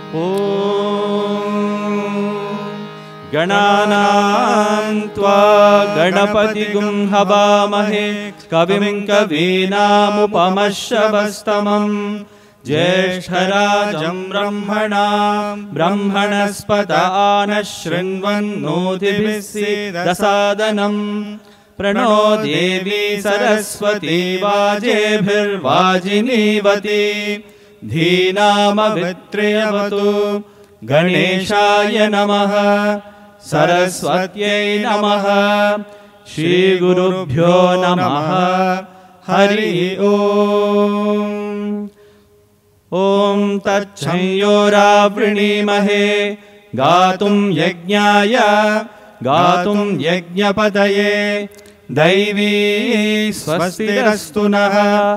गणानां त्वा गणपतिगुं हवामहे कविं कवीनामुपमश्रवस्तमम् ज्येष्ठराजं ब्रह्मणस्पत आनः शृण्वन्नोतिभिः सीदसादनम् प्रणो देवी सरस्वती वाजेभिर्वाजिनीवती धीनामवित्र्यवतु गणेशाय नमः सरस्वत्यै नमः श्रीगुरुभ्यो नमः हरि ओम तच्छंयोरावृणीमहे गातुं यज्ञाय गातुं यज्ञपतये दैवी स्वस्तिरस्तु नः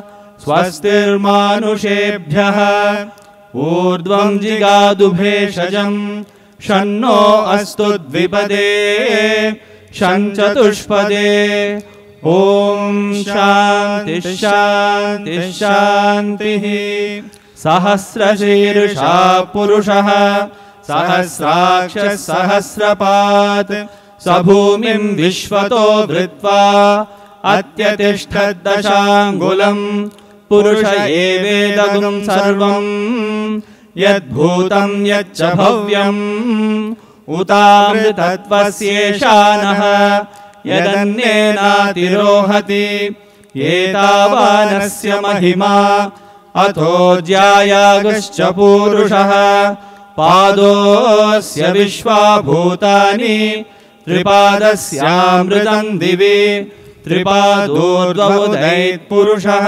स्वस्तिर्मानुषेभ्यः ऊर्ध्वं जिगातु भेषजं शन्नो अस्तु द्विपदे शञ्चतुष्पदे ॐ शान्ति शान्ति शान्तिः सहस्रशीर्षा पुरुषः सहस्राक्षः सहस्रपात् स भूमिं विश्वतो धृत्वा अत्यतिष्ठद्दशाङ्गुलम् पुरुष एवेदगुं सर्वं यद्भूतं यच्च भव्यम् उतामृतत्वस्येषानः यदन्येनातिरोहति एतावानस्य महिमा अथो ज्यायागश्च पूरुषः पादोऽस्य विश्वाभूतानि त्रिपादस्यामृतं दिवि त्रिपादोर्ध्वोदयेत्पुरुषः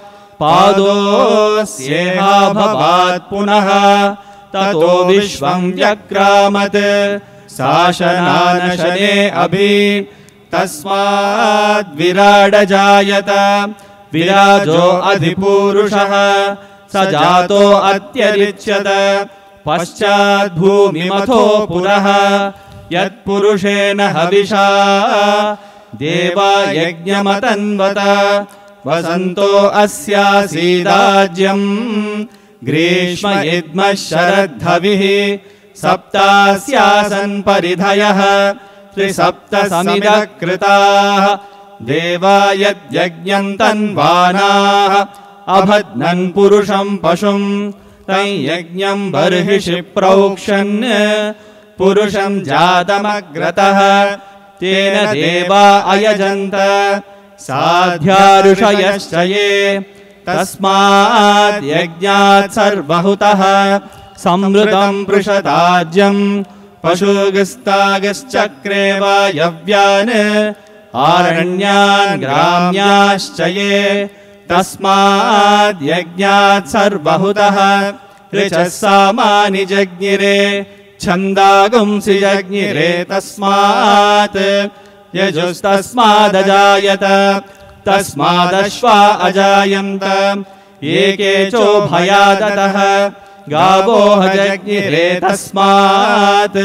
पादोऽस्येहाभवात् पुनः ततो विश्वं व्यक्रामत् शासनानशने अभि तस्माद् विराडजायत विराजो अधिपूरुषः स जातो अत्यरिच्यत पश्चात् भूमिमथो पुरः यत्पुरुषेण हविषा देवा यज्ञमतन्वत वसन्तो अस्यासीदाज्यम् ग्रीष्म इद्मः शरद्धविः सप्तास्यासन् परिधयः त्रिसप्तसमिदः कृताः देवा यद्यज्ञं तन्वानाः अभद्नन् पुरुषं पशुं तं यज्ञं बर्हिषि प्रोक्षन् पुरुषं जातमग्रतः तेन देवा अयजन्त साध्या ऋषयश्च ये तस्मात् यज्ञात् सर्वहुतः संवृतं पृषदाज्यं पशुगस्तागश्चक्रे वायव्यान् आरण्यान् ग्राम्याश्च ये तस्माद् यज्ञात् सर्वहुतः ऋचः सामानि जज्ञिरे छन्दागुंसि जज्ञिरे तस्मात् यजुस्तस्मादजायत तस्मादश्वा अजायन्त एके चोभयादतः गावो जज्ञिरे तस्मात्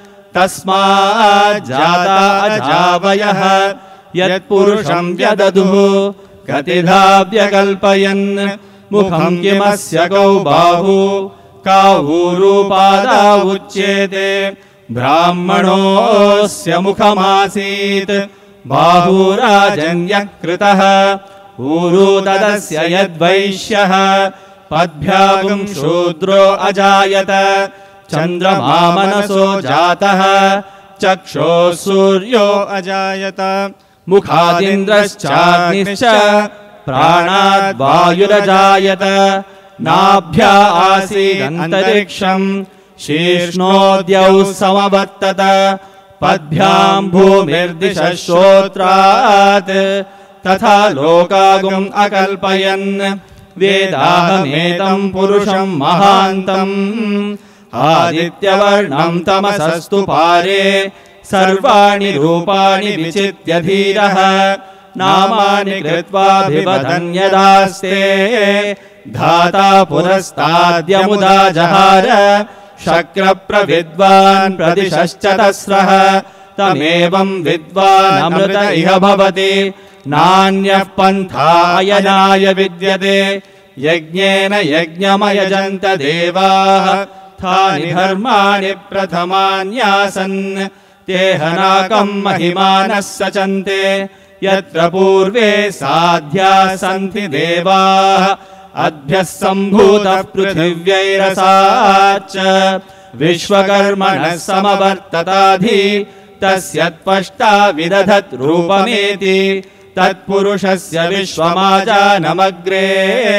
जाता अजावयः यत्पुरुषं व्यदधुः कतिधा व्यकल्पयन् मुखं किमस्य कौ बाहु कावूरूपादा उच्येते ब्राह्मणोऽस्य मुखमासीत् बाहुराजन्यः कृतः ऊरू तदस्य यद्वैश्यः पद्भ्यागुं शूद्रो अजायत चन्द्रमा मनसो जातः चक्षुः सूर्यो अजायत मुखादिन्द्रश्चाग्निश्च प्राणाद् वायुरजायत नाभ्या आसीदन्तरिक्षम् शीर्ष्णोद्यौ समवर्तत पद्भ्यां भूमिर्दिशः श्रोत्रात् तथा लोकागुम् अकल्पयन् वेदाहमेतं पुरुषं महान्तम् आदित्यवर्णं तमसस्तु पारे सर्वाणि रूपाणि विचित्य धीरः नामानि कृत्वाभिवदन् यदास्ते धाता पुरस्ताद्यमुदा जहार शक्रप्रविद्वान् प्रदिशश्चतस्रः तमेवं विद्वान् अमृत इह भवति नान्यः पन्था अयनाय विद्यते यज्ञेन यज्ञमयजन्त देवाः तानि धर्माणि प्रथमान्यासन् तेहनाकम् महिमानः सचन्ते यत्र पूर्वे साध्या सन्ति देवाः अद्भ्यः सम्भूतः पृथिव्यैरसाच्च विश्वकर्मणः समवर्तताधि तस्य त्वष्टा विदधत् रूपमेति तत्पुरुषस्य विश्वमाजानमग्रे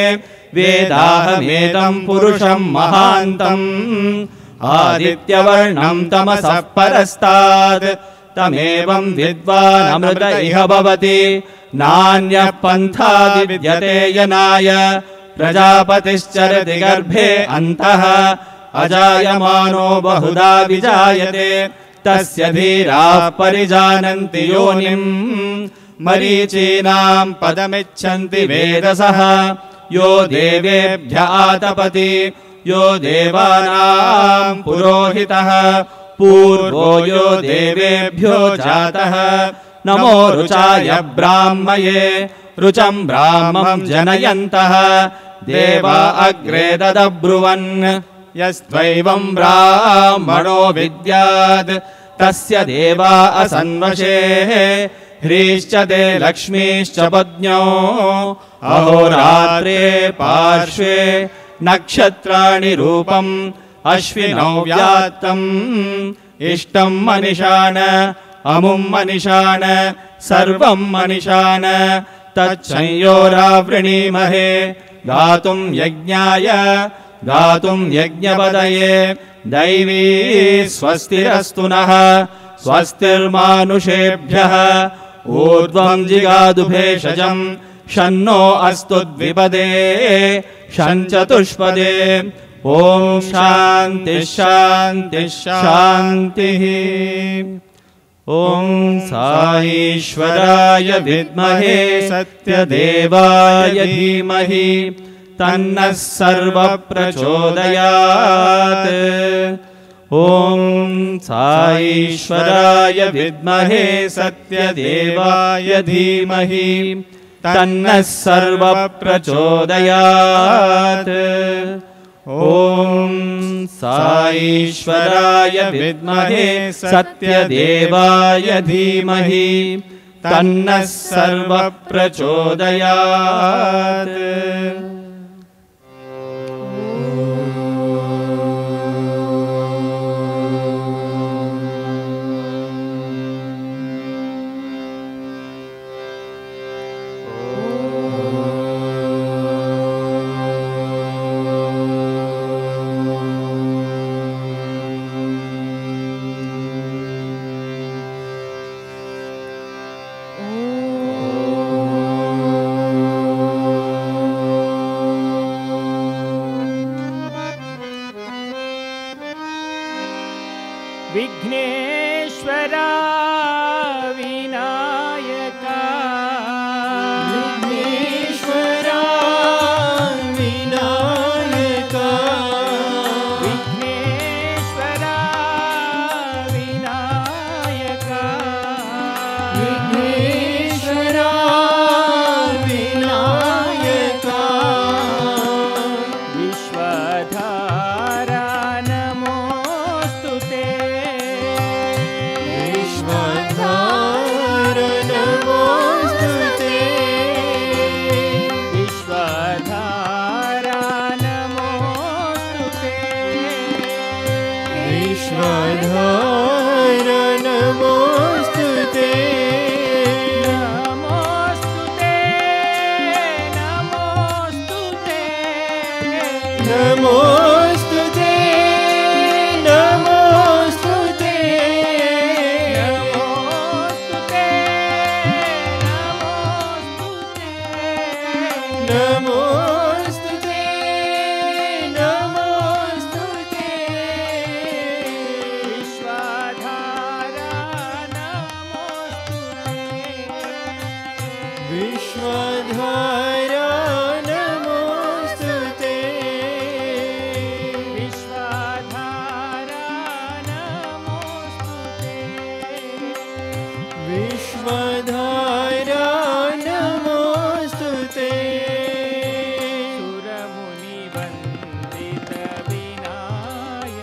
वेदाहमेदम् पुरुषम् महान्तम् आदित्यवर्णम् तमसः परस्तात् तमेवम् विद्वानमृत इह भवति नान्यः पन्था विद्यते यनाय प्रजापतिश्चरति गर्भे अन्तः अजायमानो बहुधा विजायते तस्य धीराः परिजानन्ति योनिम् मरीचीनाम् पदमिच्छन्ति वेदसः यो देवेभ्य आतपति यो देवानाम् पुरोहितः पूर्वो यो देवेभ्यो जातः नमो रुचाय ब्राह्मये रुचम् ब्राह्मम् जनयन्तः देवा अग्रे ददब्रुवन् यस्त्वैवम् ब्राह्मणो विद्यात् तस्य देवा असन्वशे ह्रीश्च ते लक्ष्मीश्च पत्न्यो अहोरात्रे पार्श्वे नक्षत्राणि रूपम् अश्विनौ व्यात्तम् इष्टम् मनिषाण अमुम् मनिषाण सर्वम् मनिषाण तच्छंयोरावृणीमहे गातुम् यज्ञाय गातुम् यज्ञपदये दैवी स्वस्तिरस्तु नः स्वस्तिर्मानुषेभ्यः ऊर्ध्वम् जिगातु भेषजम् शन्नो अस्तु द्विपदे शञ्चतुष्पदे ॐ शान्तिः शान्तिः शान्तिः ॐ साईश्वराय विद्महे सत्यदेवाय धीमहि तन्नः सर्वप्रचोदयात् ॐ साईश्वराय विद्महे सत्यदेवाय धीमहि तन्नः सर्वप्रचोदयात् ॐ साईश्वराय विद्महे सत्यदेवाय धीमहि तन्नः सर्वप्रचोदयात् विघ्नेश्वरा विनायका विघ्नेश्वरा विनायका विघ्नेश्वरा विनायका विघ्नेश्वरा विनायका विश्वधारा नमोऽस्तु ते विश्वधार नमोऽस्तु ते विश्वधारा नमोऽस्तु ते विश्वधार नमोऽस्तु ते नमोऽस्तु ते नमोऽस्तु ते नमोऽस्तु ते नमोऽस्तु ते नमोऽस्तु ते नमोऽस्तु ते विश्वधारा नमोऽस्तु ते विश्वधारा नमोऽस्तु ते विश्वधारा नमोऽस्तु ते विश्वधारा नमोऽस्तु ते सुरमुनिवन्दित विनायका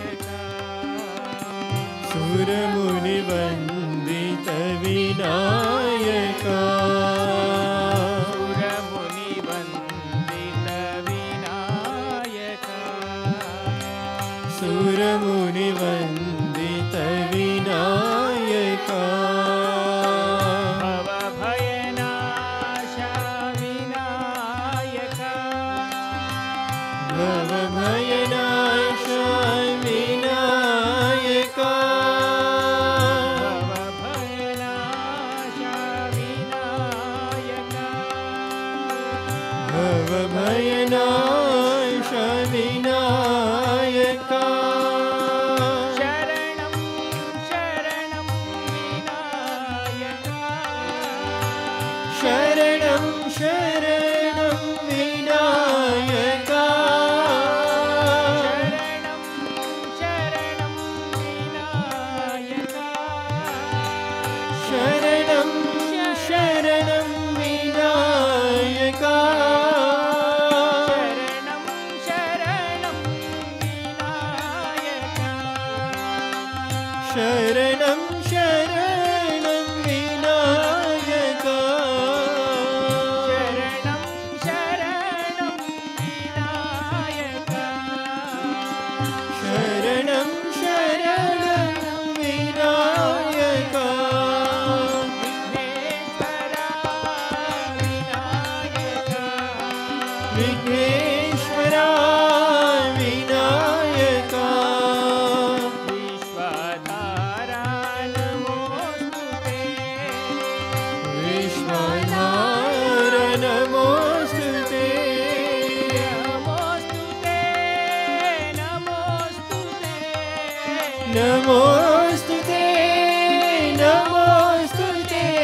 भवभयनाश विनायका शरणं शरणं विनायका शरणं शरणं विनायका शरणं शरणं विनायका शरणं शरणं विनायका शरणं शरणं विनायका विघ्नेश्वरा विनायका विश्वधारा नमोस्तुते विश्वधार नमोस्तुते नमोस्तुते नमोस्तुते नमोस्तुते नमोस्तुते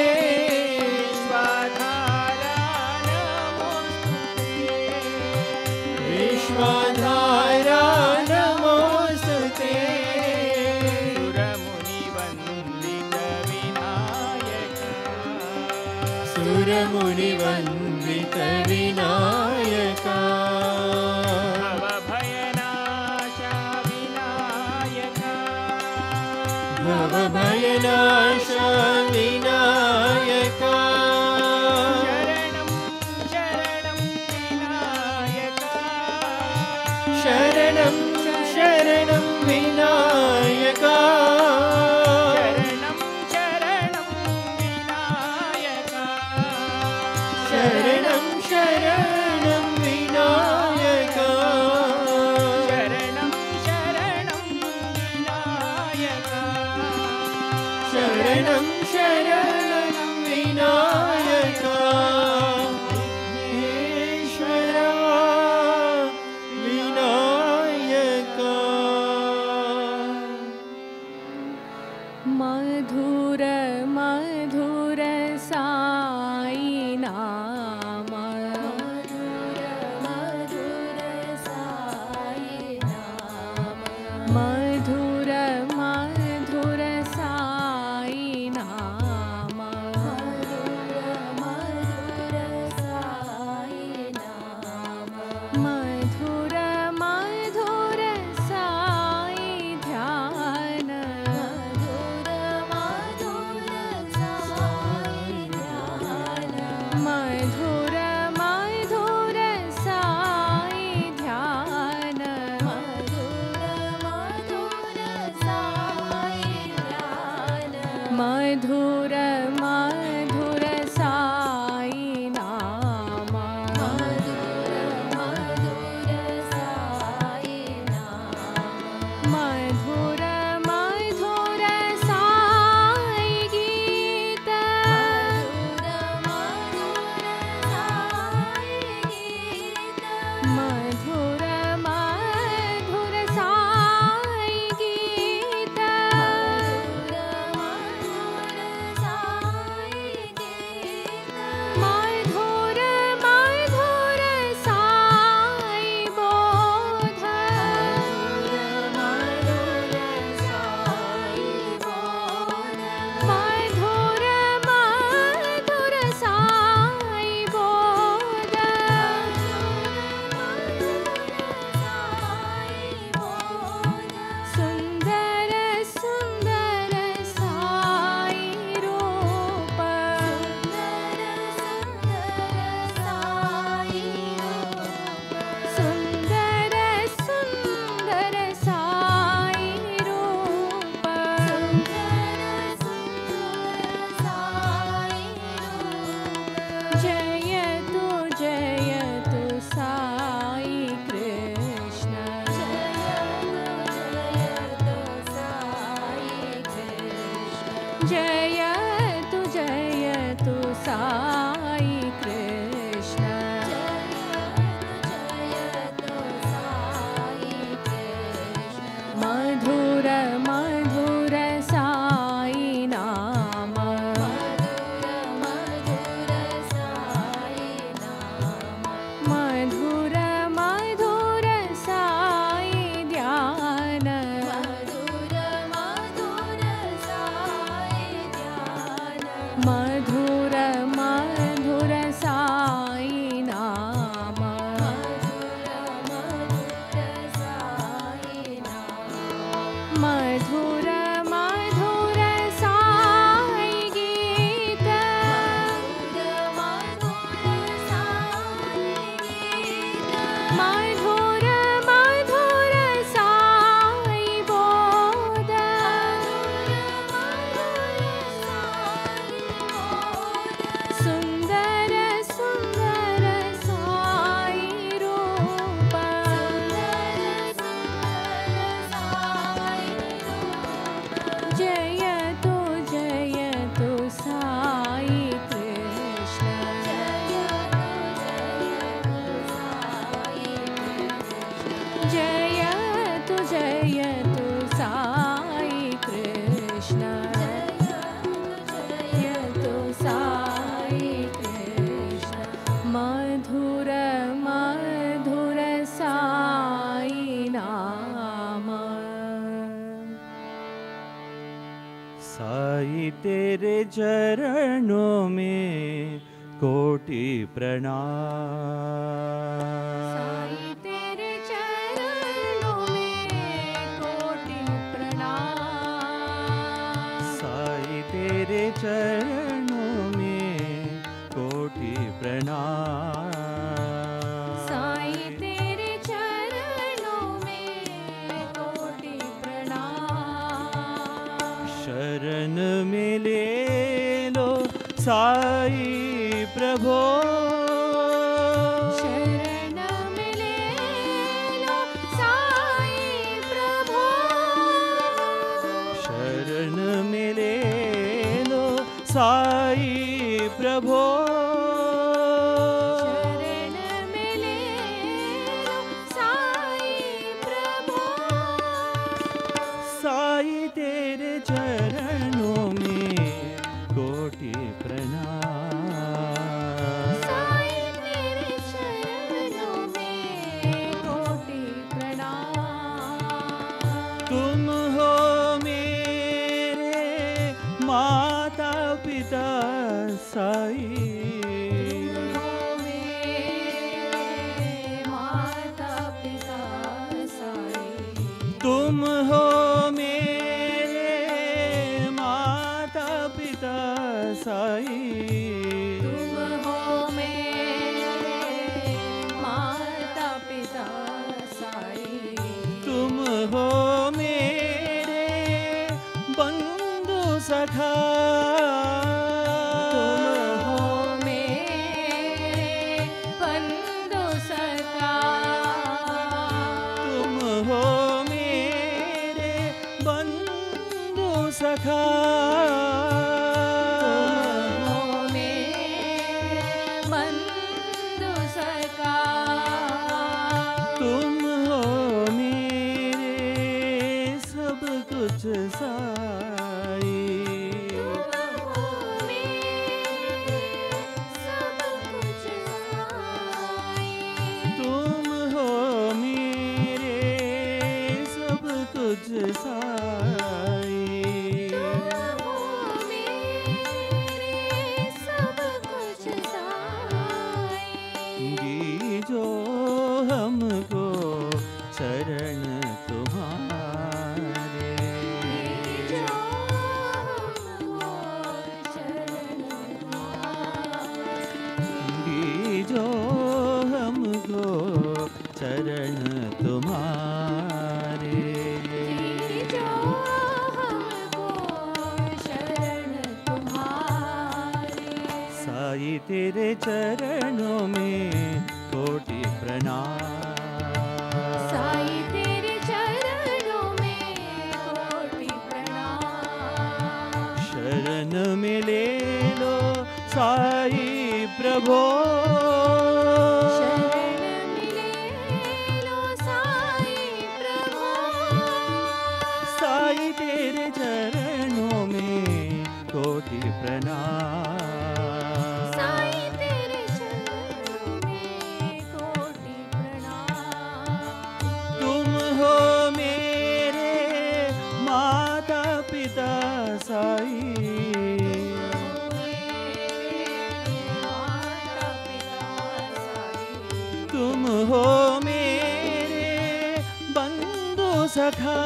विश्वधारा नमोस्तुते विश्वधारा नमोस्तुते सुरमुनिवन्दित विनायका सुरमुनिवन्दित विनायका भवभयनाश विनायका शरणं शरणं विनायका शरणं शरणं शरणं शरणं विनायका विनायका शरणं शरणं विनायका ईश्वरा विनायका मधुर मधुर साई नाम मधुर मधुर साई नाम मधुर मधुर साई नाम मधुर मधुर साई नाम मधुर मधुर साई ध्यान मधुर मधुर साई ध्यान मधुर मधुर साई ध्यान मधुर मधुर साई ध्यान मधुर मधुर साई नाम मधुर मधुर साई नाम मधुर मधुर साई गीत मधुर मधुर कोटि प्रणाम। साई तेरे चरणों में कोटि प्रणाम। साई तेरे चरणों में कोटि प्रणाम। साई तेरे चरणों में कोटि प्रणाम। शरण में ले लो साई प्रभो। शरण में ले लो साई प्रभो। शरण में ले लो साई प्रभो। शरण में ले लो साई प्रभो। साई तेरे चरणों में कोटि प्रणाम। साई तेरे चरणों में कोटि प्रणाम। तुम हो मेरे माता पिता साई। हो मेरे माता पिता साई। तुम हो मेरे माता पिता साई। तुम हो मेरे माता पिता साई। तुम हो मेरे बंधु सखा। तुम हो मेरे बंधु सखा। तुम हो मेरे बंधु सखा। तुम हो मेरे बंधु सखा। तुम हो मेरे सब कुछ साई। तुम हो मेरे सब कुछ साई। तुम हो मेरे सब कुछ साई। तुम हो मेरे सब कुछ साई। दीजो हमको चरण तुम्हारे। जो हमको शरण तुम्हारे। दीजो हमको चरण तुम्हारे। जो हमको शरण तुम्हारे। साई तेरे चरणों में कोटि प्रणाम। साई तेरे चरणों में कोटि प्रणाम। शरण में ले लो साई प्रभो। शरण में ले लो साई प्रभो। साई तेरे चरणों में कोटि प्रणाम। साई तेरे चरणों में कोटि प्रणाम। तुम हो मेरे माता पिता साई। माता पिता साई। तुम हो मेरे बंधु सखा।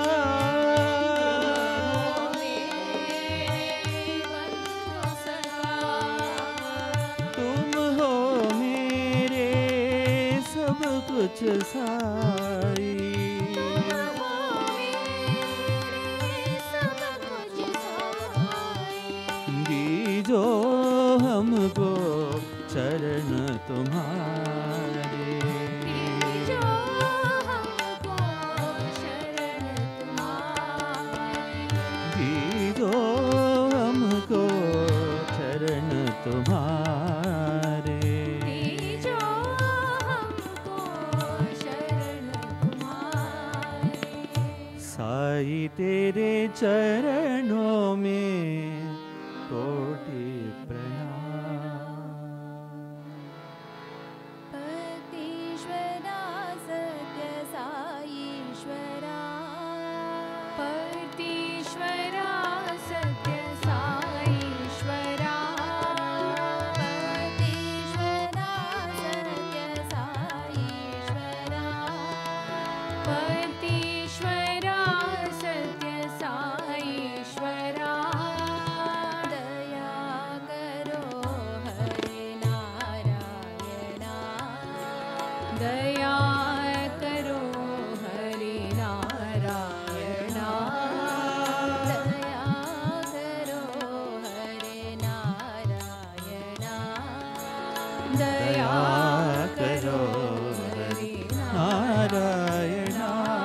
तुम हो मेरे सब कुछ साई। दीजो हमको चरण तुम्हारे। जो हमको शरण तुम्हारे। दीजो हमको चरण तुम्हारे। जो हमको शरण तुम्हारे। साई तेरे चरणों में कोटि प्रणाम। पतीश्वरा सत्य साईश्वरा। पतीश्वरा सत्य साईश्वरा। दया करो हरि नारायण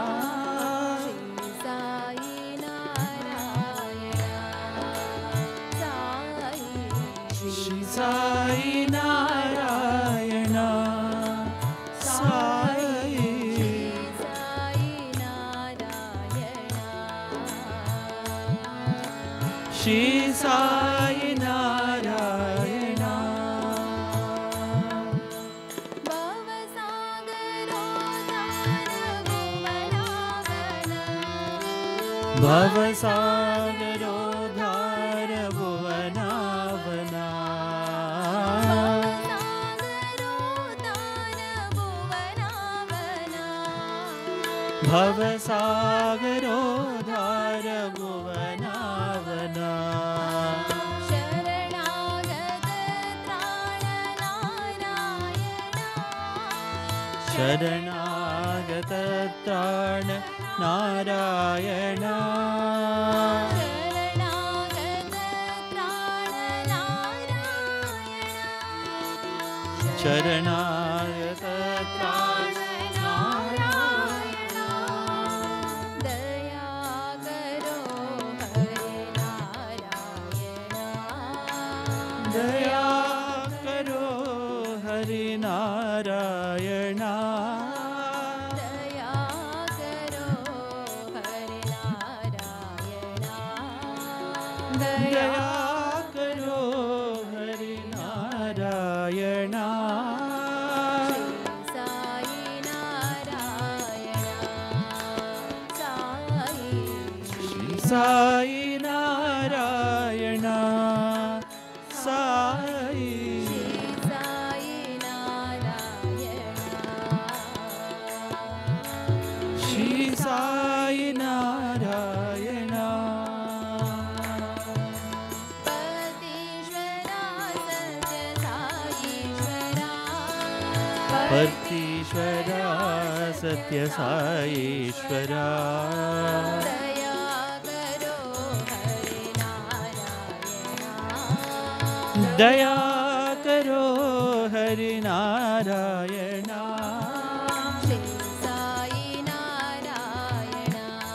श्री साई नारायण साई श्री साई नारायण भवसागरोद्धार भुवनावना भवसागरोद्धार भुवनावना शरणागत त्राण नारायण शरणागत त्राण नारायण दया करो हरे नारायण दया करो हरि नारायण दया करो हरे नारायण दया करो हरि नारायण साई नारायण साई श्री साई नारायण साई साई नारायण श्री साई नारायण पतीश्वरा सत्य पतीश्वरा सत्य साईश्वरा साईश्वरा दया करो हरे नारायण दया करो हरि नारायण श्री साई नारायण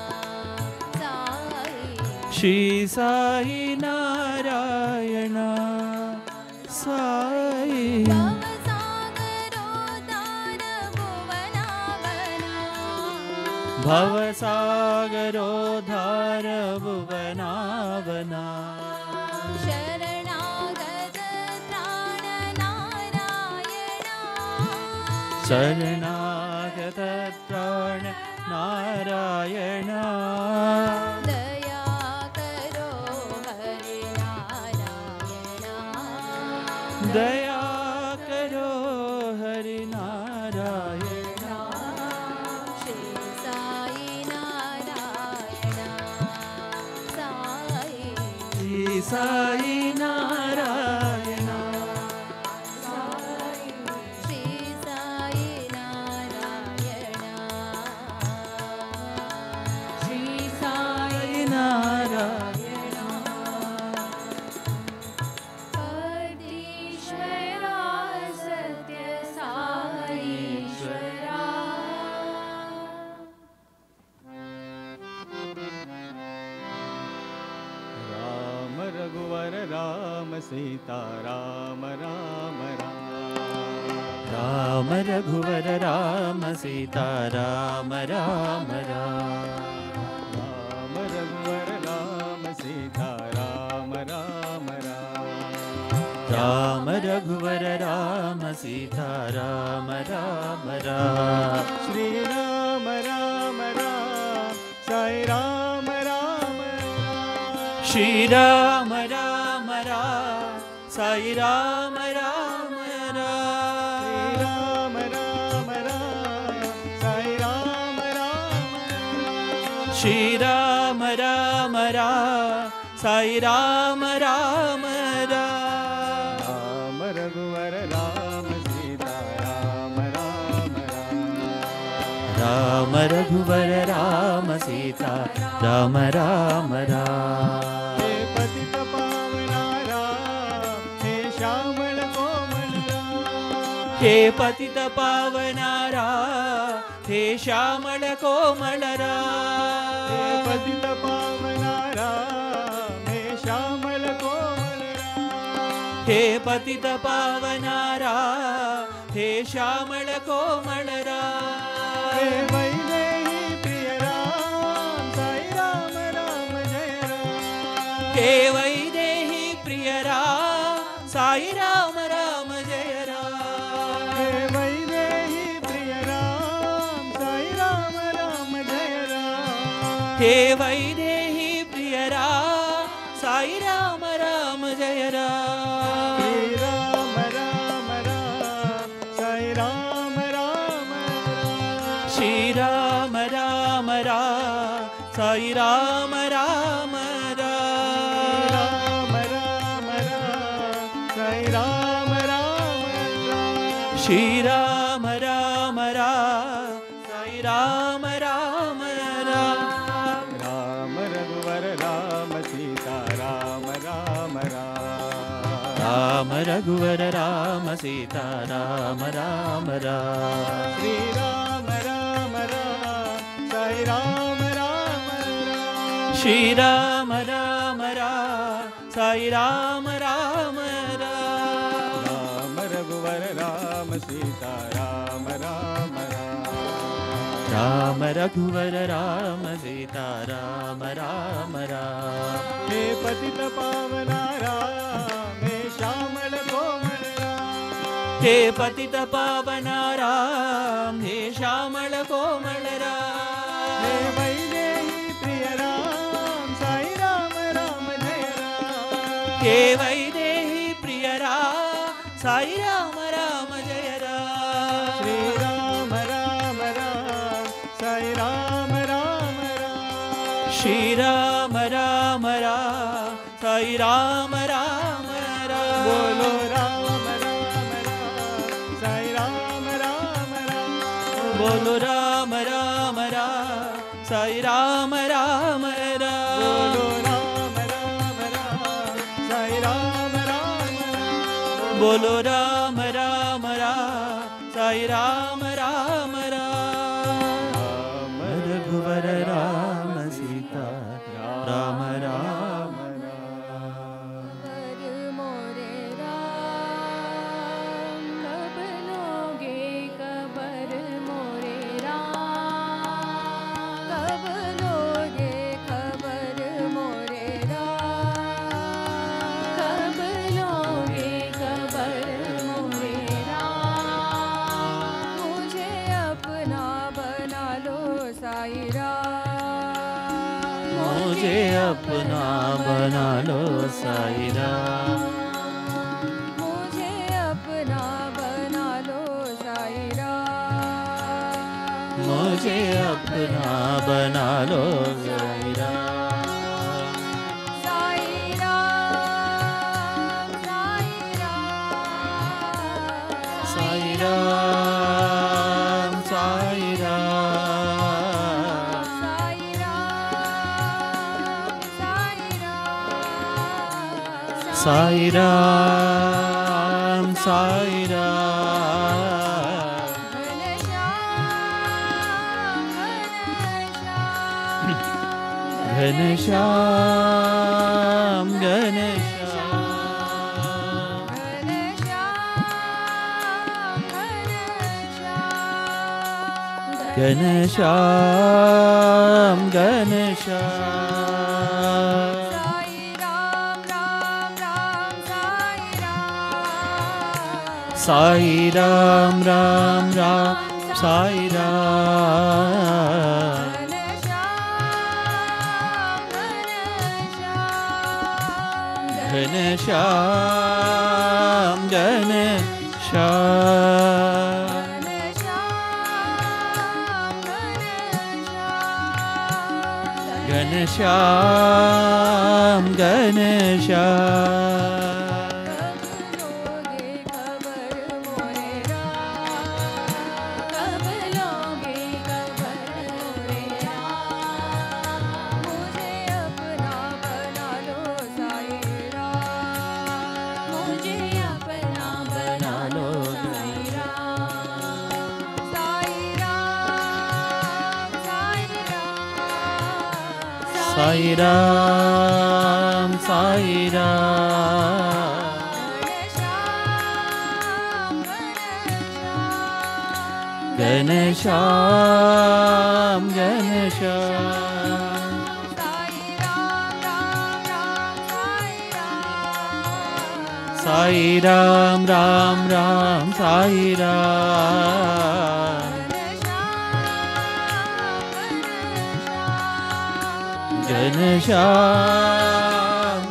साई श्री साई नारायण साई भवसागरोद्धार भुवनावना शरणागत त्राण नारायण शरणागत त्राण नारायण दया करो हरे नारायण दया करो हरि नारायण श्री साई नारायण साई श्री साई नारायण श्री साई नारायण श्री साई नारायण पतीश्वरा सत्य साईश्वरा राम रघुवर राम सीता राम राम राम राम रघुवर राम सीता राम राम राम राम रघुवर राम सीता राम राम राम राम रघुवर राम सीता राम राम राम श्री राम राम राम साई राम राम राम श्री राम राम राम साई राम राम राम श्री राम राम राम साई राम राम श्री राम राम राम साई राम राम राम राम रघुवर राम सीता राम राम राम राम रघुवर राम सीता राम राम राम हे पतित पावना राम हे श्यामल कोमल राम हे पतित पावनारा हे श्यामल कोमलरा हे पतित पावनारा हे श्यामल कोमलरा हे पतित पावनारा हे श्यामल कोमलरा हे वैदेही प्रिय राम साई राम राम जय राम हे वैदेही प्रिय राम साई राम राम जय राम हे वैदेही प्रिय राम साई राम राम जय राम हे वैदेही प्रिय राम साई राम राम जय राम श्री राम राम राम साई राम राम राम श्री राम राम राम साई राम राम राम राम राम साई राम राम राम श्री राम राम राम साई राम राम राम राम रघुवर राम सीता राम राम राम राम रघुवर राम सीता राम राम राम श्री राम राम राम साई राम राम राम श्री राम राम राम साई राम राम राम राम रघुवर राम सीता राम राम राम राम रघुवर राम सीता राम राम राम हे पतित पावना राम हे श्यामल कोमल राम हे पतित पावना राम हे श्यामल कोमल राम हे वैदेही प्रिय राम साई राम राम जय राम हे वैदेही प्रिय राम साई राम राम जय राम श्री राम राम राम साई राम राम राम श्री राम राम राम साई राम राम राम बोलो राम राम राम साई राम राम राम बोलो राम राम राम साई राम राम राम बोलो राम राम राम साई राम राम राम बोलो राम राम राम साई राम राम राम राम रघुवर राम सीता राम राम कर मोरे राम कब लोगे कबर मोरे राम कब लोगे खबर मोरे राम कब लोगे खबर मोरे राम मुझे अपना बना लो साई राम मुझे अपना बना लो साई राम मुझे अपना बना लो साई राम मुझे अपना बना लो साई राम साई राम साई राम साई राम साई राम साई राम साई राम साई राम साई राम घनश्याम घनश्याम घनश्याम घनश्याम घनश्याम साई राम राम राम साई राम साई राम राम राम साई राम घनश्याम घनश्याम घनश्याम घनश्याम घनश्याम कब लोगे खबर मोरे राम मुझे अपना बना लो साई राम मुझे अपना बना लो साई राम साई राम साई राम घनश्याम घनश्याम साई राम राम राम साई राम घनश्याम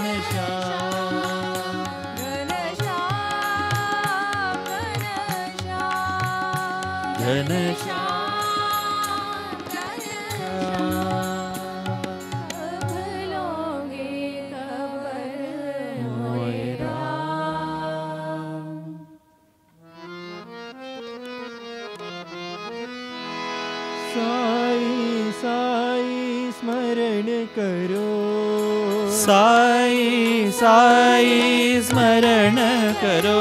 घनश्याम घनश्याम साई साई स्मरण करो साई साई स्मरण करो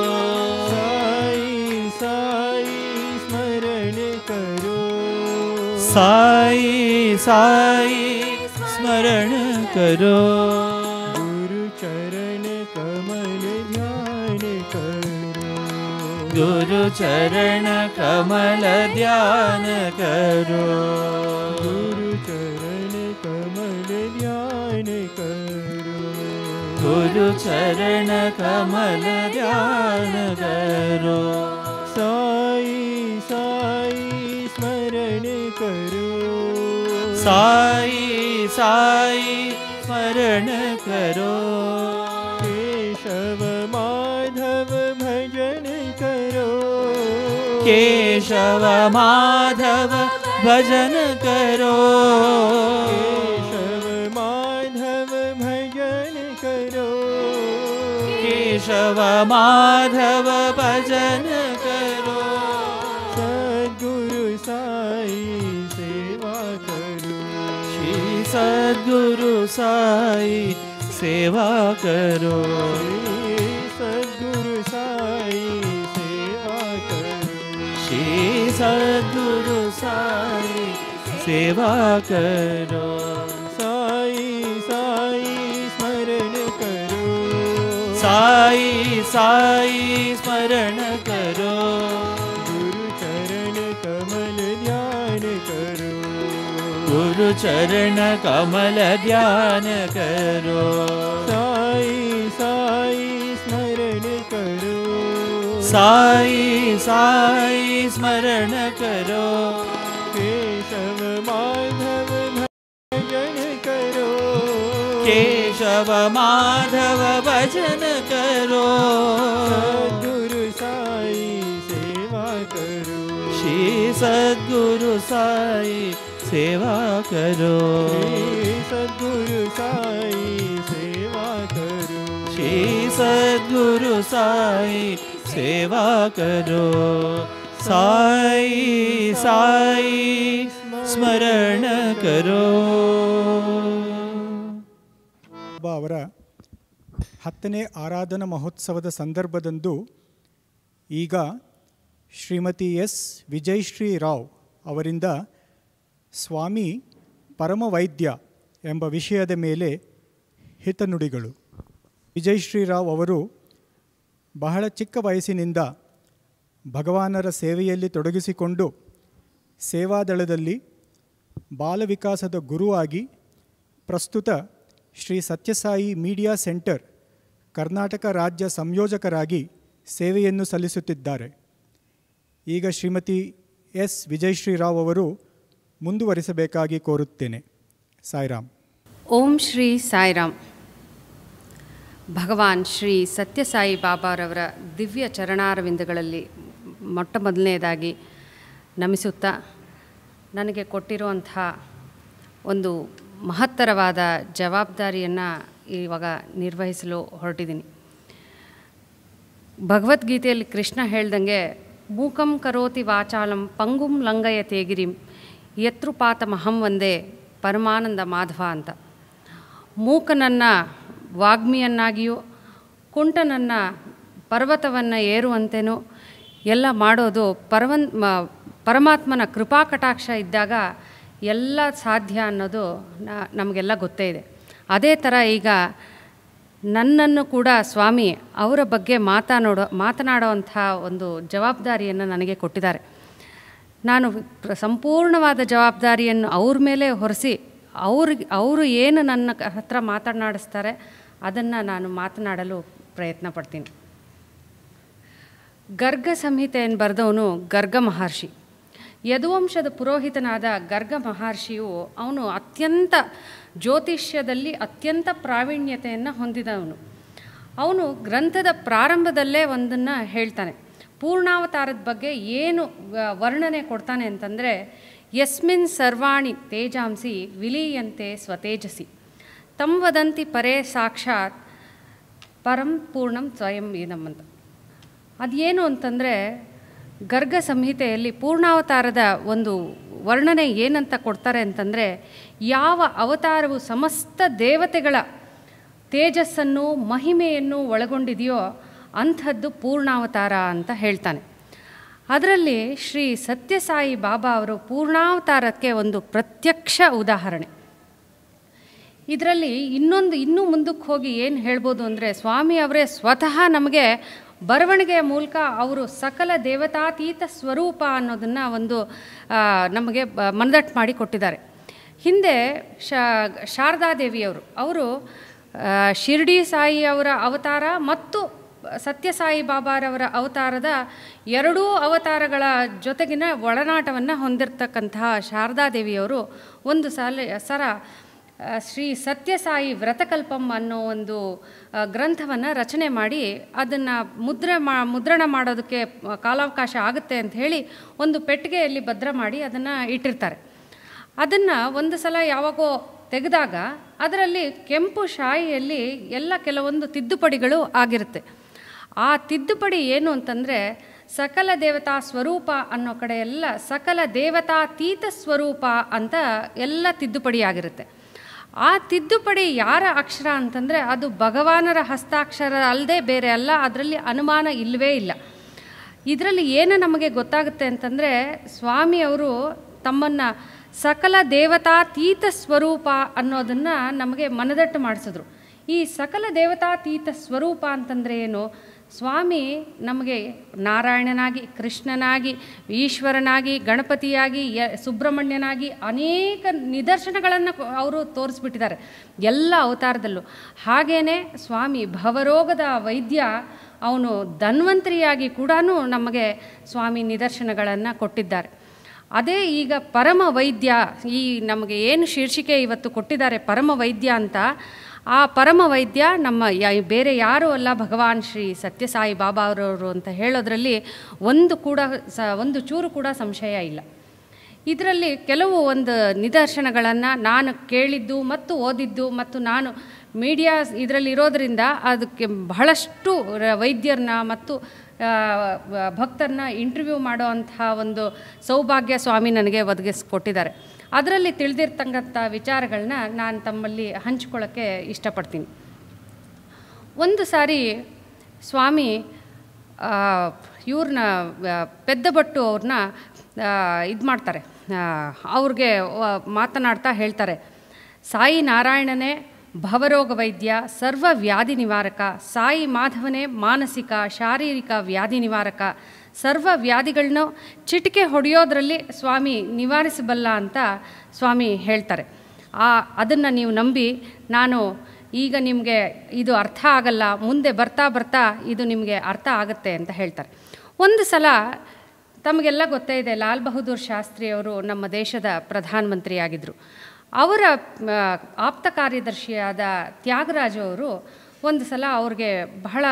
साई साई स्मरण करो साई साई स्मरण करो गुरु चरण कमल ध्यान करो गुरु चरण कमल ध्यान करो गुरु चरण कमल ध्यान करो गुरु चरण कमल ध्यान करो साई साई स्मरण करो साई साई स्मरण करो केशव माधव भजन करो केशव माधव भजन करो केशव माधव भजन करो केशव माधव भजन करो सद्गुरु साई सेवा करो श्री सद्गुरु साई सेवा करो सद्गुरु साई सेवा करो श्री सद्गुरु साई सेवा करो साई साई स्मरण करो साई साई स्मरण करो गुरु चरण कमल ध्यान करो गुरु चरण कमल ध्यान करो साई साई स्मरण करो साई साई स्मरण करो केशव माधव भजन करो केशव माधव भजन करो सद्गुरु साई सेवा करो श्री सद्गुरु साई सेवा करो सद्गुरु साई सेवा करो श्री सद्गुरु साई सेवा करो साई साई ಸ್ಮರಣ ಕರೋ. ಅವರ 10ನೇ ಆರಾಧನಾ ಮಹೋತ್ಸವದ ಸಂದರ್ಭದಂದು ಈಗ ಶ್ರೀಮತಿ ಎಸ್ ವಿಜಯಶ್ರೀ ರಾವ್ ಅವರಿಂದ ಸ್ವಾಮಿ ಪರಮವೈದ್ಯ ಎಂಬ ವಿಷಯದ ಮೇಲೆ ಹಿತನುಡಿಗಳು. ವಿಜಯಶ್ರೀ ರಾವ್ ಅವರು ಬಹಳ ಚಿಕ್ಕ ವಯಸ್ಸಿನಿಂದ ಭಗವಾನರ ಸೇವೆಯಲ್ಲಿ ತೊಡಗಿಸಿಕೊಂಡು ಸೇವಾದಳದಲ್ಲಿ ಬಾಲವಿಕಾಸದ ಗುರುವಾಗಿ ಪ್ರಸ್ತುತ ಶ್ರೀ ಸತ್ಯಸಾಯಿ ಮೀಡಿಯಾ ಸೆಂಟರ್ ಕರ್ನಾಟಕ ರಾಜ್ಯ ಸಂಯೋಜಕರಾಗಿ ಸೇವೆಯನ್ನು ಸಲ್ಲಿಸುತ್ತಿದ್ದಾರೆ. ಈಗ ಶ್ರೀಮತಿ ಎಸ್ ವಿಜಯಶ್ರೀ ರಾವ್ ಅವರು ಮುಂದುವರಿಸಬೇಕಾಗಿ ಕೋರುತ್ತೇನೆ. ಸಾಯಿರಾಮ್. ಓಂ ಶ್ರೀ ಸಾಯಿರಾಮ್. ಭಗವಾನ್ ಶ್ರೀ ಸತ್ಯಸಾಯಿ ಬಾಬಾರವರ ದಿವ್ಯ ಚರಣಾರವಿಂದಗಳಲ್ಲಿ ಮೊಟ್ಟ ಮೊದಲನೇದಾಗಿ ನಮಿಸುತ್ತಾ ನನಗೆ ಕೊಟ್ಟಿರುವಂಥ ಒಂದು ಮಹತ್ತರವಾದ ಜವಾಬ್ದಾರಿಯನ್ನು ಇವಾಗ ನಿರ್ವಹಿಸಲು ಹೊರಟಿದ್ದೀನಿ. ಭಗವದ್ಗೀತೆಯಲ್ಲಿ ಕೃಷ್ಣ ಹೇಳ್ದಂಗೆ ಮೂಕಂ ಕರೋತಿ ವಾಚಾಲಂ ಪಂಗುಂ ಲಂಘಯತೆ ಗಿರಿಂ ಯತೃಪಾತಮಹಂ ವಂದೇ ಪರಮಾನಂದ ಮಾಧವ ಅಂತ. ಮೂಕನನ್ನು ವಾಗ್ಮಿಯನ್ನಾಗಿಯೂ ಕುಂಟನನ್ನು ಪರ್ವತವನ್ನು ಏರುವಂತೆಯೂ ಎಲ್ಲ ಮಾಡೋದು ಪರಮಾತ್ಮನ ಕೃಪಾ ಕಟಾಕ್ಷ ಇದ್ದಾಗ ಎಲ್ಲ ಸಾಧ್ಯ ಅನ್ನೋದು ನಮಗೆಲ್ಲ ಗೊತ್ತೇ ಇದೆ. ಅದೇ ಥರ ಈಗ ನನ್ನನ್ನು ಕೂಡ ಸ್ವಾಮಿ ಅವರ ಬಗ್ಗೆ ಮಾತನಾಡೋವಂಥ ಒಂದು ಜವಾಬ್ದಾರಿಯನ್ನು ನನಗೆ ಕೊಟ್ಟಿದ್ದಾರೆ. ನಾನು ಸಂಪೂರ್ಣವಾದ ಜವಾಬ್ದಾರಿಯನ್ನು ಅವ್ರ ಮೇಲೆ ಹೊರಿಸಿ ಅವರು ಏನು ನನ್ನ ಹತ್ರ ಮಾತನಾಡಿಸ್ತಾರೆ ಅದನ್ನು ನಾನು ಮಾತನಾಡಲು ಪ್ರಯತ್ನ ಪಡ್ತೀನಿ. ಗರ್ಗ ಸಂಹಿತೆಯನ್ನು ಬರೆದವನು ಗರ್ಗ ಮಹರ್ಷಿ. ಯದುವಂಶದ ಪುರೋಹಿತನಾದ ಗರ್ಗ ಮಹರ್ಷಿಯು ಅವನು ಅತ್ಯಂತ ಜ್ಯೋತಿಷ್ಯದಲ್ಲಿ ಅತ್ಯಂತ ಪ್ರಾವೀಣ್ಯತೆಯನ್ನು ಹೊಂದಿದವನು. ಅವನು ಗ್ರಂಥದ ಪ್ರಾರಂಭದಲ್ಲೇ ಒಂದನ್ನು ಹೇಳ್ತಾನೆ. ಪೂರ್ಣಾವತಾರದ ಬಗ್ಗೆ ಏನು ವರ್ಣನೆ ಕೊಡ್ತಾನೆ ಅಂತಂದರೆ, ಯಸ್ಮಿನ್ ಸರ್ವಾಣಿ ತೇಜಾಂಸಿ ವಿಲೀಯಂತೆ ಸ್ವತೇಜಸಿ ತಂ ವದಂತಿ ಪರೇ ಸಾಕ್ಷಾತ್ ಪರಂ ಪೂರ್ಣಂ ಸ್ವಯಂ ಇದಂ ಅಂತ. ಅದೇನು ಅಂತಂದರೆ, ಗರ್ಗ ಸಂಹಿತೆಯಲ್ಲಿ ಪೂರ್ಣಾವತಾರದ ಒಂದು ವರ್ಣನೆ ಏನಂತ ಕೊಡ್ತಾರೆ ಅಂತಂದರೆ, ಯಾವ ಅವತಾರವು ಸಮಸ್ತ ದೇವತೆಗಳ ತೇಜಸ್ಸನ್ನು ಮಹಿಮೆಯನ್ನು ಒಳಗೊಂಡಿದೆಯೋ ಅಂಥದ್ದು ಪೂರ್ಣಾವತಾರ ಅಂತ ಹೇಳ್ತಾನೆ. ಅದರಲ್ಲಿ ಶ್ರೀ ಸತ್ಯಸಾಯಿ ಬಾಬಾ ಅವರು ಪೂರ್ಣಾವತಾರಕ್ಕೆ ಒಂದು ಪ್ರತ್ಯಕ್ಷ ಉದಾಹರಣೆ. ಇದರಲ್ಲಿ ಇನ್ನೂ ಮುಂದಕ್ಕೆ ಹೋಗಿ ಏನು ಹೇಳ್ಬೋದು ಅಂದರೆ, ಸ್ವಾಮಿ ಅವರೇ ಸ್ವತಃ ನಮಗೆ ಬರವಣಿಗೆಯ ಮೂಲಕ ಅವರು ಸಕಲ ದೇವತಾತೀತ ಸ್ವರೂಪ ಅನ್ನೋದನ್ನು ಒಂದು ನಮಗೆ ಮನದಟ್ಟು ಮಾಡಿ ಕೊಟ್ಟಿದ್ದಾರೆ. ಹಿಂದೆ ಶಾರದಾದೇವಿಯವರು ಅವರು ಶಿರ್ಡಿ ಸಾಯಿ ಅವರ ಅವತಾರ ಮತ್ತು ಸತ್ಯಸಾಯಿ ಬಾಬಾರವರ ಅವತಾರದ ಎರಡೂ ಅವತಾರಗಳ ಜೊತೆಗಿನ ಒಳನಾಟವನ್ನು ಹೊಂದಿರತಕ್ಕಂತಹ ಶಾರದಾದೇವಿಯವರು ಒಂದು ಸಲ ಶ್ರೀ ಸತ್ಯಸಾಯಿ ವ್ರತಕಲ್ಪಂ ಅನ್ನೋ ಒಂದು ಗ್ರಂಥವನ್ನು ರಚನೆ ಮಾಡಿ ಅದನ್ನು ಮುದ್ರಣ ಮಾಡೋದಕ್ಕೆ ಕಾಲಾವಕಾಶ ಆಗುತ್ತೆ ಅಂತ ಹೇಳಿ ಒಂದು ಪೆಟ್ಟಿಗೆಯಲ್ಲಿ ಭದ್ರ ಮಾಡಿ ಅದನ್ನು ಇಟ್ಟಿರ್ತಾರೆ. ಅದನ್ನು ಒಂದು ಸಲ ಯಾವಾಗೋ ತೆಗೆದಾಗ ಅದರಲ್ಲಿ ಕೆಂಪು ಶಾಯಿಯಲ್ಲಿ ಕೆಲವೊಂದು ತಿದ್ದುಪಡಿಗಳು ಆಗಿರುತ್ತೆ. ಆ ತಿದ್ದುಪಡಿ ಏನು ಅಂತಂದರೆ, ಸಕಲ ದೇವತಾ ಸ್ವರೂಪ ಅನ್ನೋ ಕಡೆ ಎಲ್ಲ ಸಕಲ ದೇವತಾತೀತ ಸ್ವರೂಪ ಅಂತ ಎಲ್ಲ ತಿದ್ದುಪಡಿ ಆಗಿರುತ್ತೆ. ಆ ತಿದ್ದುಪಡಿ ಯಾರ ಅಕ್ಷರ ಅಂತಂದರೆ ಅದು ಭಗವಾನರ ಹಸ್ತಾಕ್ಷರ ಅಲ್ಲದೆ ಬೇರೆ ಅಲ್ಲ, ಅದರಲ್ಲಿ ಅನುಮಾನ ಇಲ್ಲವೇ ಇಲ್ಲ. ಇದರಲ್ಲಿ ಏನು ನಮಗೆ ಗೊತ್ತಾಗುತ್ತೆ ಅಂತಂದರೆ, ಸ್ವಾಮಿಯವರು ತಮ್ಮನ್ನು ಸಕಲ ದೇವತಾತೀತ ಸ್ವರೂಪ ಅನ್ನೋದನ್ನು ನಮಗೆ ಮನದಟ್ಟು ಮಾಡಿಸಿದ್ರು. ಈ ಸಕಲ ದೇವತಾತೀತ ಸ್ವರೂಪ ಅಂತಂದರೆ ಏನು? ಸ್ವಾಮಿ ನಮಗೆ ನಾರಾಯಣನಾಗಿ, ಕೃಷ್ಣನಾಗಿ, ಈಶ್ವರನಾಗಿ, ಗಣಪತಿಯಾಗಿ, ಸುಬ್ರಹ್ಮಣ್ಯನಾಗಿ ಅನೇಕ ನಿದರ್ಶನಗಳನ್ನು ಅವರು ತೋರಿಸ್ಬಿಟ್ಟಿದ್ದಾರೆ ಎಲ್ಲ ಅವತಾರದಲ್ಲೂ. ಹಾಗೇ ಸ್ವಾಮಿ ಭವರೋಗದ ವೈದ್ಯ, ಅವನು ಧನ್ವಂತರಿಯಾಗಿ ಕೂಡ ನಮಗೆ ಸ್ವಾಮಿ ನಿದರ್ಶನಗಳನ್ನು ಕೊಟ್ಟಿದ್ದಾರೆ. ಅದೇ ಈಗ ಪರಮ ವೈದ್ಯ, ಈ ನಮಗೆ ಏನು ಶೀರ್ಷಿಕೆ ಇವತ್ತು ಕೊಟ್ಟಿದ್ದಾರೆ ಪರಮ ವೈದ್ಯ ಅಂತ, ಆ ಪರಮ ವೈದ್ಯ ನಮ್ಮ ಬೇರೆ ಯಾರೂ ಅಲ್ಲ, ಭಗವಾನ್ ಶ್ರೀ ಸತ್ಯಸಾಯಿ ಬಾಬಾ ಅವರವರು ಅಂತ ಹೇಳೋದ್ರಲ್ಲಿ ಒಂದು ಚೂರು ಕೂಡ ಸಂಶಯ ಇಲ್ಲ. ಇದರಲ್ಲಿ ಕೆಲವು ಒಂದು ನಿದರ್ಶನಗಳನ್ನು ನಾನು ಕೇಳಿದ್ದು ಮತ್ತು ಓದಿದ್ದು ಮತ್ತು ನಾನು ಮೀಡಿಯಾ ಇದರಲ್ಲಿರೋದ್ರಿಂದ ಅದಕ್ಕೆ ಬಹಳಷ್ಟು ವೈದ್ಯರನ್ನ ಮತ್ತು ಭಕ್ತರನ್ನ ಇಂಟರ್ವ್ಯೂ ಮಾಡೋ ಅಂತಹ ಒಂದು ಸೌಭಾಗ್ಯ ಸ್ವಾಮಿ ನನಗೆ ಒದಗಿಸ್ಕೊಟ್ಟಿದ್ದಾರೆ. ಅದರಲ್ಲಿ ತಿಳಿದಿರ್ತಕ್ಕಂಥ ವಿಚಾರಗಳನ್ನ ನಾನು ತಮ್ಮಲ್ಲಿ ಹಂಚ್ಕೊಳ್ಳೋಕ್ಕೆ ಇಷ್ಟಪಡ್ತೀನಿ. ಒಂದು ಸಾರಿ ಸ್ವಾಮಿ ಇವ್ರನ್ನ ಪೆದ್ದಭಟ್ಟು ಅವ್ರನ್ನ ಇದು ಮಾಡ್ತಾರೆ, ಅವ್ರಿಗೆ ಮಾತನಾಡ್ತಾ ಹೇಳ್ತಾರೆ, ಸಾಯಿ ನಾರಾಯಣನೇ ಭವರೋಗ ವೈದ್ಯ, ಸರ್ವ ವ್ಯಾಧಿ ನಿವಾರಕ, ಸಾಯಿ ಮಾಧವನೇ ಮಾನಸಿಕ ಶಾರೀರಿಕ ವ್ಯಾಧಿ ನಿವಾರಕ, ಸರ್ವ ವ್ಯಾಧಿಗಳನ್ನ ಚಿಟಿಕೆ ಹೊಡೆಯೋದ್ರಲ್ಲಿ ಸ್ವಾಮಿ ನಿವಾರಿಸಬಲ್ಲ ಅಂತ ಸ್ವಾಮಿ ಹೇಳ್ತಾರೆ. ಅದನ್ನು ನೀವು ನಂಬಿ, ನಾನು ಈಗ ನಿಮಗೆ ಇದು ಅರ್ಥ ಆಗಲ್ಲ, ಮುಂದೆ ಬರ್ತಾ ಬರ್ತಾ ಇದು ನಿಮಗೆ ಅರ್ಥ ಆಗುತ್ತೆ ಅಂತ ಹೇಳ್ತಾರೆ. ಒಂದು ಸಲ ತಮಗೆಲ್ಲ ಗೊತ್ತೇ ಇದೆ, ಲಾಲ್ ಬಹದ್ದೂರ್ ಶಾಸ್ತ್ರಿಯವರು ನಮ್ಮ ದೇಶದ ಪ್ರಧಾನಮಂತ್ರಿಯಾಗಿದ್ದರು. ಅವರ ಆಪ್ತ ಕಾರ್ಯದರ್ಶಿಯಾದ ತ್ಯಾಗರಾಜು ಅವರು ಒಂದು ಸಲ ಅವ್ರಿಗೆ ಬಹಳ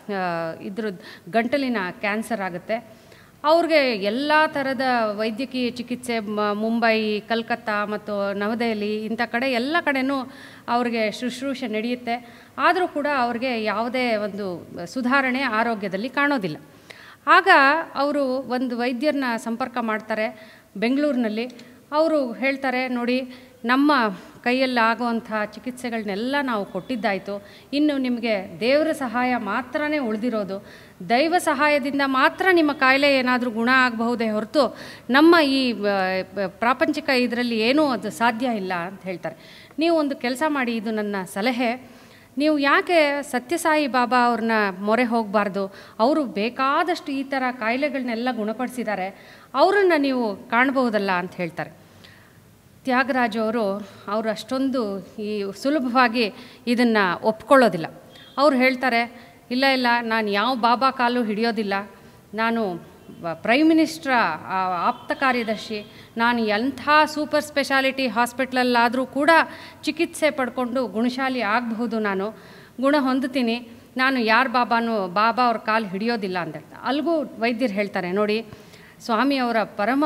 ಗಂಟಲಿನ ಕ್ಯಾನ್ಸರ್ ಆಗುತ್ತೆ. ಅವ್ರಿಗೆ ಎಲ್ಲ ಥರದ ವೈದ್ಯಕೀಯ ಚಿಕಿತ್ಸೆ ಮುಂಬೈ, ಕಲ್ಕತ್ತಾ ಮತ್ತು ನವದೆಹಲಿ ಇಂಥ ಕಡೆ ಎಲ್ಲ ಕಡೆನೂ ಅವ್ರಿಗೆ ಶುಶ್ರೂಷೆ ನಡೆಯುತ್ತೆ. ಆದರೂ ಕೂಡ ಅವ್ರಿಗೆ ಯಾವುದೇ ಒಂದು ಸುಧಾರಣೆ ಆರೋಗ್ಯದಲ್ಲಿ ಕಾಣೋದಿಲ್ಲ. ಆಗ ಅವರು ಒಂದು ವೈದ್ಯರನ್ನ ಸಂಪರ್ಕ ಮಾಡ್ತಾರೆ ಬೆಂಗಳೂರಿನಲ್ಲಿ. ಅವರು ಹೇಳ್ತಾರೆ, ನೋಡಿ ನಮ್ಮ ಕೈಯಲ್ಲಿ ಆಗುವಂಥ ಚಿಕಿತ್ಸೆಗಳನ್ನೆಲ್ಲ ನಾವು ಕೊಟ್ಟಿದ್ದಾಯಿತು. ಇನ್ನು ನಿಮಗೆ ದೇವರ ಸಹಾಯ ಮಾತ್ರನೇ ಉಳಿದಿರೋದು. ದೈವ ಸಹಾಯದಿಂದ ಮಾತ್ರ ನಿಮ್ಮ ಕಾಯಿಲೆ ಏನಾದರೂ ಗುಣ ಆಗಬಹುದೇ ಹೊರತು ನಮ್ಮ ಈ ಪ್ರಾಪಂಚಿಕ ಇದರಲ್ಲಿ ಏನೂ ಅದು ಸಾಧ್ಯ ಇಲ್ಲ ಅಂತ ಹೇಳ್ತಾರೆ. ನೀವು ಒಂದು ಕೆಲಸ ಮಾಡಿ, ಇದು ನನ್ನ ಸಲಹೆ, ನೀವು ಯಾಕೆ ಸತ್ಯಸಾಯಿ ಬಾಬಾ ಅವ್ರನ್ನ ಮೊರೆ ಹೋಗಬಾರ್ದು? ಅವರು ಬೇಕಾದಷ್ಟು ಈ ಥರ ಕಾಯಿಲೆಗಳನ್ನೆಲ್ಲ ಗುಣಪಡಿಸಿದ್ದಾರೆ, ಅವರನ್ನು ನೀವು ಕಾಣಬಹುದಲ್ಲ ಅಂತ ಹೇಳ್ತಾರೆ. ತ್ಯಾಗರಾಜ್ ಅವರು ಅಷ್ಟೊಂದು ಈ ಸುಲಭವಾಗಿ ಇದನ್ನು ಒಪ್ಕೊಳ್ಳೋದಿಲ್ಲ. ಅವ್ರು ಹೇಳ್ತಾರೆ, ಇಲ್ಲ ನಾನು ಯಾವ ಬಾಬಾ ಕಾಲು ಹಿಡಿಯೋದಿಲ್ಲ, ನಾನು ಪ್ರೈಮ್ ಮಿನಿಸ್ಟ್ರ ಆಪ್ತ ಕಾರ್ಯದರ್ಶಿ, ನಾನು ಎಂಥ ಸೂಪರ್ ಸ್ಪೆಷಾಲಿಟಿ ಹಾಸ್ಪಿಟ್ಲಲ್ಲಾದರೂ ಕೂಡ ಚಿಕಿತ್ಸೆ ಪಡ್ಕೊಂಡು ಗುಣಶಾಲಿ ಆಗಬಹುದು, ನಾನು ಗುಣ ಹೊಂದುತ್ತೀನಿ, ನಾನು ಯಾರ ಬಾಬಾ ಅವ್ರ ಕಾಲು ಹಿಡಿಯೋದಿಲ್ಲ ಅಂತ ಹೇಳ್ತಾರೆ. ಅಲ್ಲಿಗೂ ವೈದ್ಯರು ಹೇಳ್ತಾರೆ, ನೋಡಿ ಸ್ವಾಮಿಯವರ ಪರಮ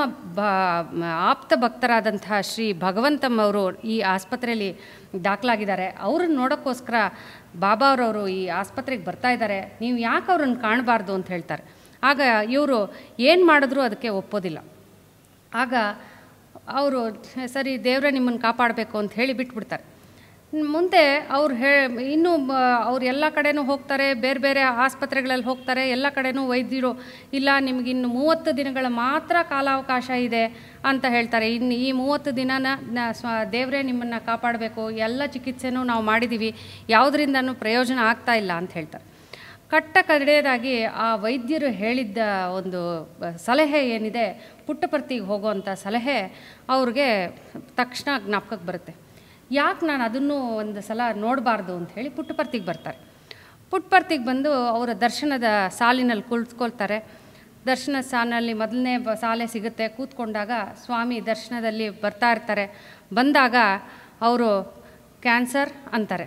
ಆಪ್ತ ಭಕ್ತರಾದಂತಹ ಶ್ರೀ ಭಗವಂತಮ್ಮವರು ಈ ಆಸ್ಪತ್ರೆಯಲ್ಲಿ ದಾಖಲಾಗಿದ್ದಾರೆ, ಅವ್ರನ್ನ ನೋಡೋಕ್ಕೋಸ್ಕರ ಬಾಬಾವ್ರವರು ಈ ಆಸ್ಪತ್ರೆಗೆ ಬರ್ತಾ ಇದ್ದಾರೆ, ನೀವು ಯಾಕೆ ಅವ್ರನ್ನ ಕಾಣಬಾರ್ದು ಅಂತ ಹೇಳ್ತಾರೆ. ಆಗ ಇವರು ಏನು ಮಾಡಿದ್ರೂ ಅದಕ್ಕೆ ಒಪ್ಪೋದಿಲ್ಲ. ಆಗ ಅವರು ಸರಿ ದೇವರೇ ನಿಮ್ಮನ್ನು ಕಾಪಾಡಬೇಕು ಅಂತ ಹೇಳಿ ಬಿಟ್ಬಿಡ್ತಾರೆ. ಮುಂದೆ ಅವ್ರು ಇನ್ನೂ ಅವ್ರು ಎಲ್ಲ ಕಡೆನೂ ಹೋಗ್ತಾರೆ, ಬೇರೆ ಬೇರೆ ಆಸ್ಪತ್ರೆಗಳಲ್ಲಿ ಹೋಗ್ತಾರೆ, ಎಲ್ಲ ಕಡೆನೂ ವೈದ್ಯರು ಇಲ್ಲ ನಿಮಗಿನ್ನು 30 ದಿನಗಳ ಮಾತ್ರ ಕಾಲಾವಕಾಶ ಇದೆ ಅಂತ ಹೇಳ್ತಾರೆ. ಇನ್ನು ಈ 30 ದಿನನ ದೇವರೇ ನಿಮ್ಮನ್ನು ಕಾಪಾಡಬೇಕು, ಎಲ್ಲ ಚಿಕಿತ್ಸೆನೂ ನಾವು ಮಾಡಿದ್ದೀವಿ, ಯಾವುದರಿಂದನೂ ಪ್ರಯೋಜನ ಆಗ್ತಾ ಇಲ್ಲ ಅಂತ ಹೇಳ್ತಾರೆ. ಕಡೆಯದಾಗಿ ಆ ವೈದ್ಯರು ಹೇಳಿದ್ದ ಒಂದು ಸಲಹೆ ಏನಿದೆ, ಪುಟ್ಟಪರ್ತಿಗೆ ಹೋಗುವಂಥ ಸಲಹೆ ಅವ್ರಿಗೆ ತಕ್ಷಣ ಜ್ಞಾಪಕಕ್ಕೆ ಬರುತ್ತೆ. ಯಾಕೆ ನಾನು ಅದನ್ನು ಒಂದು ಸಲ ನೋಡಬಾರ್ದು ಅಂತ ಹೇಳಿ ಪುಟ್ಟಪರ್ತಿಗೆ ಬರ್ತಾರೆ. ಪುಟ್ಟಪರ್ತಿಗೆ ಬಂದು ಅವರ ದರ್ಶನದ ಸಾಲಿನಲ್ಲಿ ಕುಳಿತುಕೊಳ್ತಾರೆ. ದರ್ಶನ ಸಾಲಿನಲ್ಲಿ ಮೊದಲನೇ ಸಾಲೆ ಸಿಗುತ್ತೆ. ಕೂತ್ಕೊಂಡಾಗ ಸ್ವಾಮಿ ದರ್ಶನದಲ್ಲಿ ಬರ್ತಾ ಇರ್ತಾರೆ. ಬಂದಾಗ ಅವರು ಕ್ಯಾನ್ಸರ್ ಅಂತಾರೆ.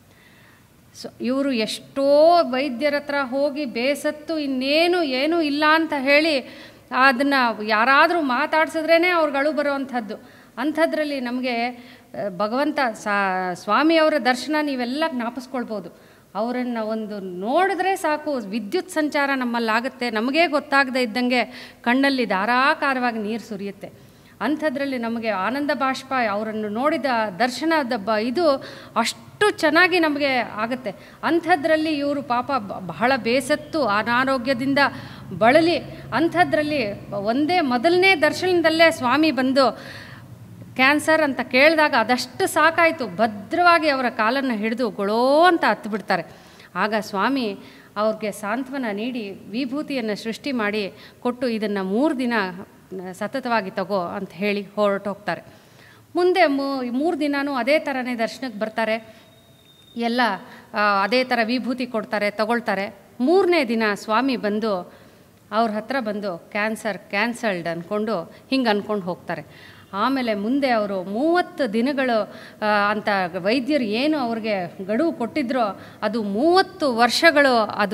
ಇವರು ಎಷ್ಟೋ ವೈದ್ಯರ ಹತ್ರ ಹೋಗಿ ಬೇಸತ್ತು ಏನೂ ಇಲ್ಲ ಅಂತ ಹೇಳಿ ಅದನ್ನು ಯಾರಾದರೂ ಮಾತಾಡ್ಸಿದ್ರೇ ಅವ್ರುಗಳು ಬರೋವಂಥದ್ದು. ಅಂಥದ್ರಲ್ಲಿ ನಮಗೆ ಭಗವಂತ ಸ್ವಾಮಿಯವರ ದರ್ಶನ ನೀವೆಲ್ಲ ಜ್ಞಾಪಿಸ್ಕೊಳ್ಬೋದು. ಅವರನ್ನು ಒಂದು ನೋಡಿದ್ರೆ ಸಾಕು, ವಿದ್ಯುತ್ ಸಂಚಾರ ನಮ್ಮಲ್ಲಾಗುತ್ತೆ, ನಮಗೇ ಗೊತ್ತಾಗದೇ ಇದ್ದಂಗೆ ಕಣ್ಣಲ್ಲಿ ಧಾರಾಕಾರವಾಗಿ ನೀರು ಸುರಿಯುತ್ತೆ. ಅಂಥದ್ರಲ್ಲಿ ನಮಗೆ ಆನಂದ ಬಾಷ್ಪ ಅವರನ್ನು ನೋಡಿದ ದರ್ಶನದ ಇದು ಅಷ್ಟು ಚೆನ್ನಾಗಿ ನಮಗೆ ಆಗುತ್ತೆ. ಅಂಥದ್ರಲ್ಲಿ ಇವರು ಪಾಪ ಬಹಳ ಬೇಸತ್ತು ಅನಾರೋಗ್ಯದಿಂದ ಬಳಲಿ, ಅಂಥದ್ರಲ್ಲಿ ಮೊದಲನೇ ದರ್ಶನದಲ್ಲೇ ಸ್ವಾಮಿ ಬಂದು ಕ್ಯಾನ್ಸರ್ ಅಂತ ಕೇಳಿದಾಗ ಅದಷ್ಟು ಸಾಕಾಯಿತು. ಭದ್ರವಾಗಿ ಅವರ ಕಾಲನ್ನು ಹಿಡಿದು ಗೊಳೋ ಅಂತ ಹತ್ತುಬಿಡ್ತಾರೆ. ಆಗ ಸ್ವಾಮಿ ಅವ್ರಿಗೆ ಸಾಂತ್ವನ ನೀಡಿ ವಿಭೂತಿಯನ್ನು ಸೃಷ್ಟಿ ಮಾಡಿ ಕೊಟ್ಟು ಇದನ್ನು 3 ದಿನ ಸತತವಾಗಿ ತಗೋ ಅಂತ ಹೇಳಿ ಹೊರಟೋಗ್ತಾರೆ. ಮುಂದೆ 3 ದಿನವೂ ಅದೇ ಥರನೇ ದರ್ಶನಕ್ಕೆ ಬರ್ತಾರೆ. ಎಲ್ಲ ಅದೇ ಥರ ವಿಭೂತಿ ಕೊಡ್ತಾರೆ, ತಗೊಳ್ತಾರೆ. 3ನೇ ದಿನ ಸ್ವಾಮಿ ಬಂದು ಅವ್ರ ಹತ್ರ ಬಂದು ಕ್ಯಾನ್ಸಲ್ಡ್ ಅಂದ್ಕೊಂಡು ಹಿಂಗೆ ಅಂದ್ಕೊಂಡು ಹೋಗ್ತಾರೆ. ಆಮೇಲೆ ಮುಂದೆ ಅವರು 30 ದಿನಗಳು ಅಂತ ವೈದ್ಯರು ಏನು ಅವ್ರಿಗೆ ಗಡುವು ಕೊಟ್ಟಿದ್ರೋ ಅದು 30 ವರ್ಷಗಳು ಅದು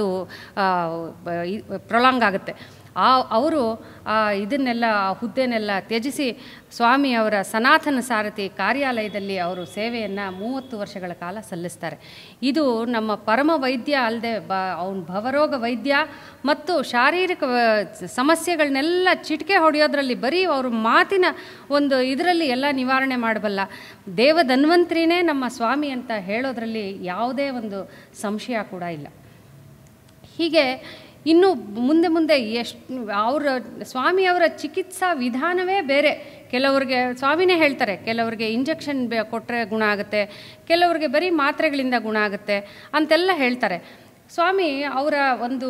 ಪ್ರೊಲಾಂಗ್ ಆಗುತ್ತೆ. ಅವರು ಇದನ್ನೆಲ್ಲ ಹುದ್ದೆನೆಲ್ಲ ತ್ಯಜಿಸಿ ಸ್ವಾಮಿಯವರ ಸನಾತನ ಸಾರಥಿ ಕಾರ್ಯಾಲಯದಲ್ಲಿ ಅವರು ಸೇವೆಯನ್ನು 30 ವರ್ಷಗಳ ಕಾಲ ಸಲ್ಲಿಸ್ತಾರೆ. ಇದು ನಮ್ಮ ಪರಮ ವೈದ್ಯ ಅಲ್ಲದೆ ಅವನ ಭವರೋಗ ವೈದ್ಯ ಮತ್ತು ಶಾರೀರಿಕ ಸಮಸ್ಯೆಗಳನ್ನೆಲ್ಲ ಚಿಟಿಕೆ ಹೊಡೆಯೋದ್ರಲ್ಲಿ ಬರೀ ಅವ್ರ ಮಾತಿನ ಒಂದು ಇದರಲ್ಲಿ ಎಲ್ಲ ನಿವಾರಣೆ ಮಾಡಬಲ್ಲ ದೇವಧನ್ವಂತ್ರಿನೇ ನಮ್ಮ ಸ್ವಾಮಿ ಅಂತ ಹೇಳೋದ್ರಲ್ಲಿ ಯಾವುದೇ ಒಂದು ಸಂಶಯ ಕೂಡ ಇಲ್ಲ. ಹೀಗೆ ಇನ್ನು ಮುಂದೆ ಅವರ ಸ್ವಾಮಿಯವರ ಚಿಕಿತ್ಸಾ ವಿಧಾನವೇ ಬೇರೆ. ಕೆಲವರಿಗೆ ಸ್ವಾಮಿನೇ ಹೇಳ್ತಾರೆ, ಕೆಲವರಿಗೆ ಇಂಜೆಕ್ಷನ್ ಕೊಟ್ಟರೆ ಗುಣ ಆಗುತ್ತೆ, ಕೆಲವರಿಗೆ ಬರೀ ಮಾತ್ರೆಗಳಿಂದ ಗುಣ ಆಗುತ್ತೆ ಅಂತೆಲ್ಲ ಹೇಳ್ತಾರೆ. ಸ್ವಾಮಿ ಅವರ ಒಂದು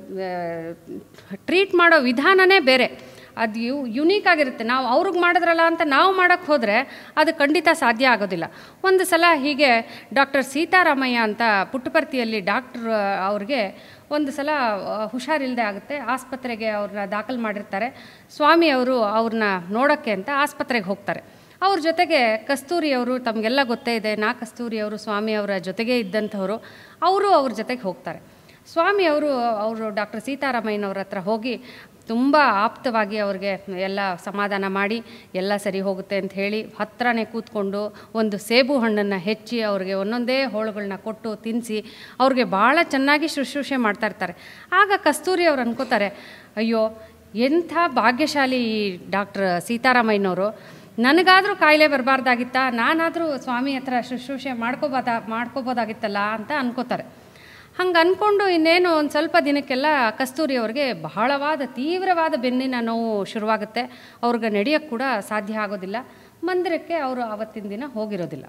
ಟ್ರೀಟ್ ಮಾಡೋ ವಿಧಾನನೇ ಬೇರೆ, ಅದು ಯುನೀಕ್ ಆಗಿರುತ್ತೆ. ನಾವು ಅವ್ರಿಗೆ ಮಾಡಿದ್ರಲ್ಲ ಅಂತ ನಾವು ಮಾಡೋಕ್ಕೆ ಹೋದರೆ ಅದು ಖಂಡಿತ ಸಾಧ್ಯ ಆಗೋದಿಲ್ಲ. ಒಂದು ಸಲ ಹೀಗೆ ಡಾಕ್ಟರ್ ಸೀತಾರಾಮಯ್ಯ ಅಂತ ಪುಟ್ಟಪರ್ತಿಯಲ್ಲಿ ಡಾಕ್ಟ್ರ್ ಅವ್ರಿಗೆ ಒಂದು ಸಲ ಹುಷಾರಿಲ್ಲದೆ ಆಗುತ್ತೆ. ಆಸ್ಪತ್ರೆಗೆ ಅವ್ರನ್ನ ದಾಖಲು ಮಾಡಿರ್ತಾರೆ. ಸ್ವಾಮಿ ಅವರು ಅವ್ರನ್ನ ನೋಡೋಕ್ಕೆ ಅಂತ ಆಸ್ಪತ್ರೆಗೆ ಹೋಗ್ತಾರೆ. ಅವ್ರ ಜೊತೆಗೆ ಕಸ್ತೂರಿಯವರು, ತಮಗೆಲ್ಲ ಗೊತ್ತೇ ಇದೆ, ಕಸ್ತೂರಿಯವರು ಸ್ವಾಮಿಯವರ ಜೊತೆಗೇ ಇದ್ದಂಥವರು, ಅವರು ಅವ್ರ ಜೊತೆಗೆ ಹೋಗ್ತಾರೆ. ಸ್ವಾಮಿಯವರು ಡಾಕ್ಟರ್ ಸೀತಾರಾಮಯ್ಯನವ್ರ ಹತ್ರ ಹೋಗಿ ತುಂಬ ಆಪ್ತವಾಗಿ ಅವ್ರಿಗೆ ಎಲ್ಲ ಸಮಾಧಾನ ಮಾಡಿ ಎಲ್ಲ ಸರಿ ಹೋಗುತ್ತೆ ಅಂತ ಹೇಳಿ ಹತ್ರನೇ ಕೂತ್ಕೊಂಡು ಒಂದು ಸೇಬು ಹಣ್ಣನ್ನು ಹೆಚ್ಚಿ ಅವ್ರಿಗೆ ಒಂದೊಂದೇ ಹೋಳುಗಳನ್ನ ಕೊಟ್ಟು ತಿನ್ನಿಸಿ ಅವ್ರಿಗೆ ಭಾಳ ಚೆನ್ನಾಗಿ ಶುಶ್ರೂಷೆ ಮಾಡ್ತಾಯಿರ್ತಾರೆ. ಆಗ ಕಸ್ತೂರಿ ಅವ್ರು ಅನ್ಕೋತಾರೆ, ಅಯ್ಯೋ ಎಂಥ ಭಾಗ್ಯಶಾಲಿ ಡಾಕ್ಟರ್ ಸೀತಾರಾಮಯ್ಯನವರು, ನನಗಾದರೂ ಕಾಯಿಲೆ ಬರಬಾರ್ದಾಗಿತ್ತಾ, ನಾನಾದರೂ ಸ್ವಾಮಿ ಹತ್ರ ಶುಶ್ರೂಷೆ ಮಾಡ್ಕೋಬೋದಾಗಿತ್ತಲ್ಲ ಅಂತ ಅನ್ಕೋತಾರೆ. ಹಂಗೆ ಅಂದ್ಕೊಂಡು ಇನ್ನೇನು ಒಂದು ಸ್ವಲ್ಪ ದಿನಕ್ಕೆಲ್ಲ ಕಸ್ತೂರಿ ಅವ್ರಿಗೆ ಬಹಳವಾದ ತೀವ್ರವಾದ ಬೆನ್ನಿನ ನೋವು ಶುರುವಾಗುತ್ತೆ. ಅವ್ರಿಗೆ ನಡೆಯೋಕ್ಕೆ ಕೂಡ ಸಾಧ್ಯ ಆಗೋದಿಲ್ಲ. ಮಂದಿರಕ್ಕೆ ಅವರು ಆವತ್ತಿನ ದಿನ ಹೋಗಿರೋದಿಲ್ಲ.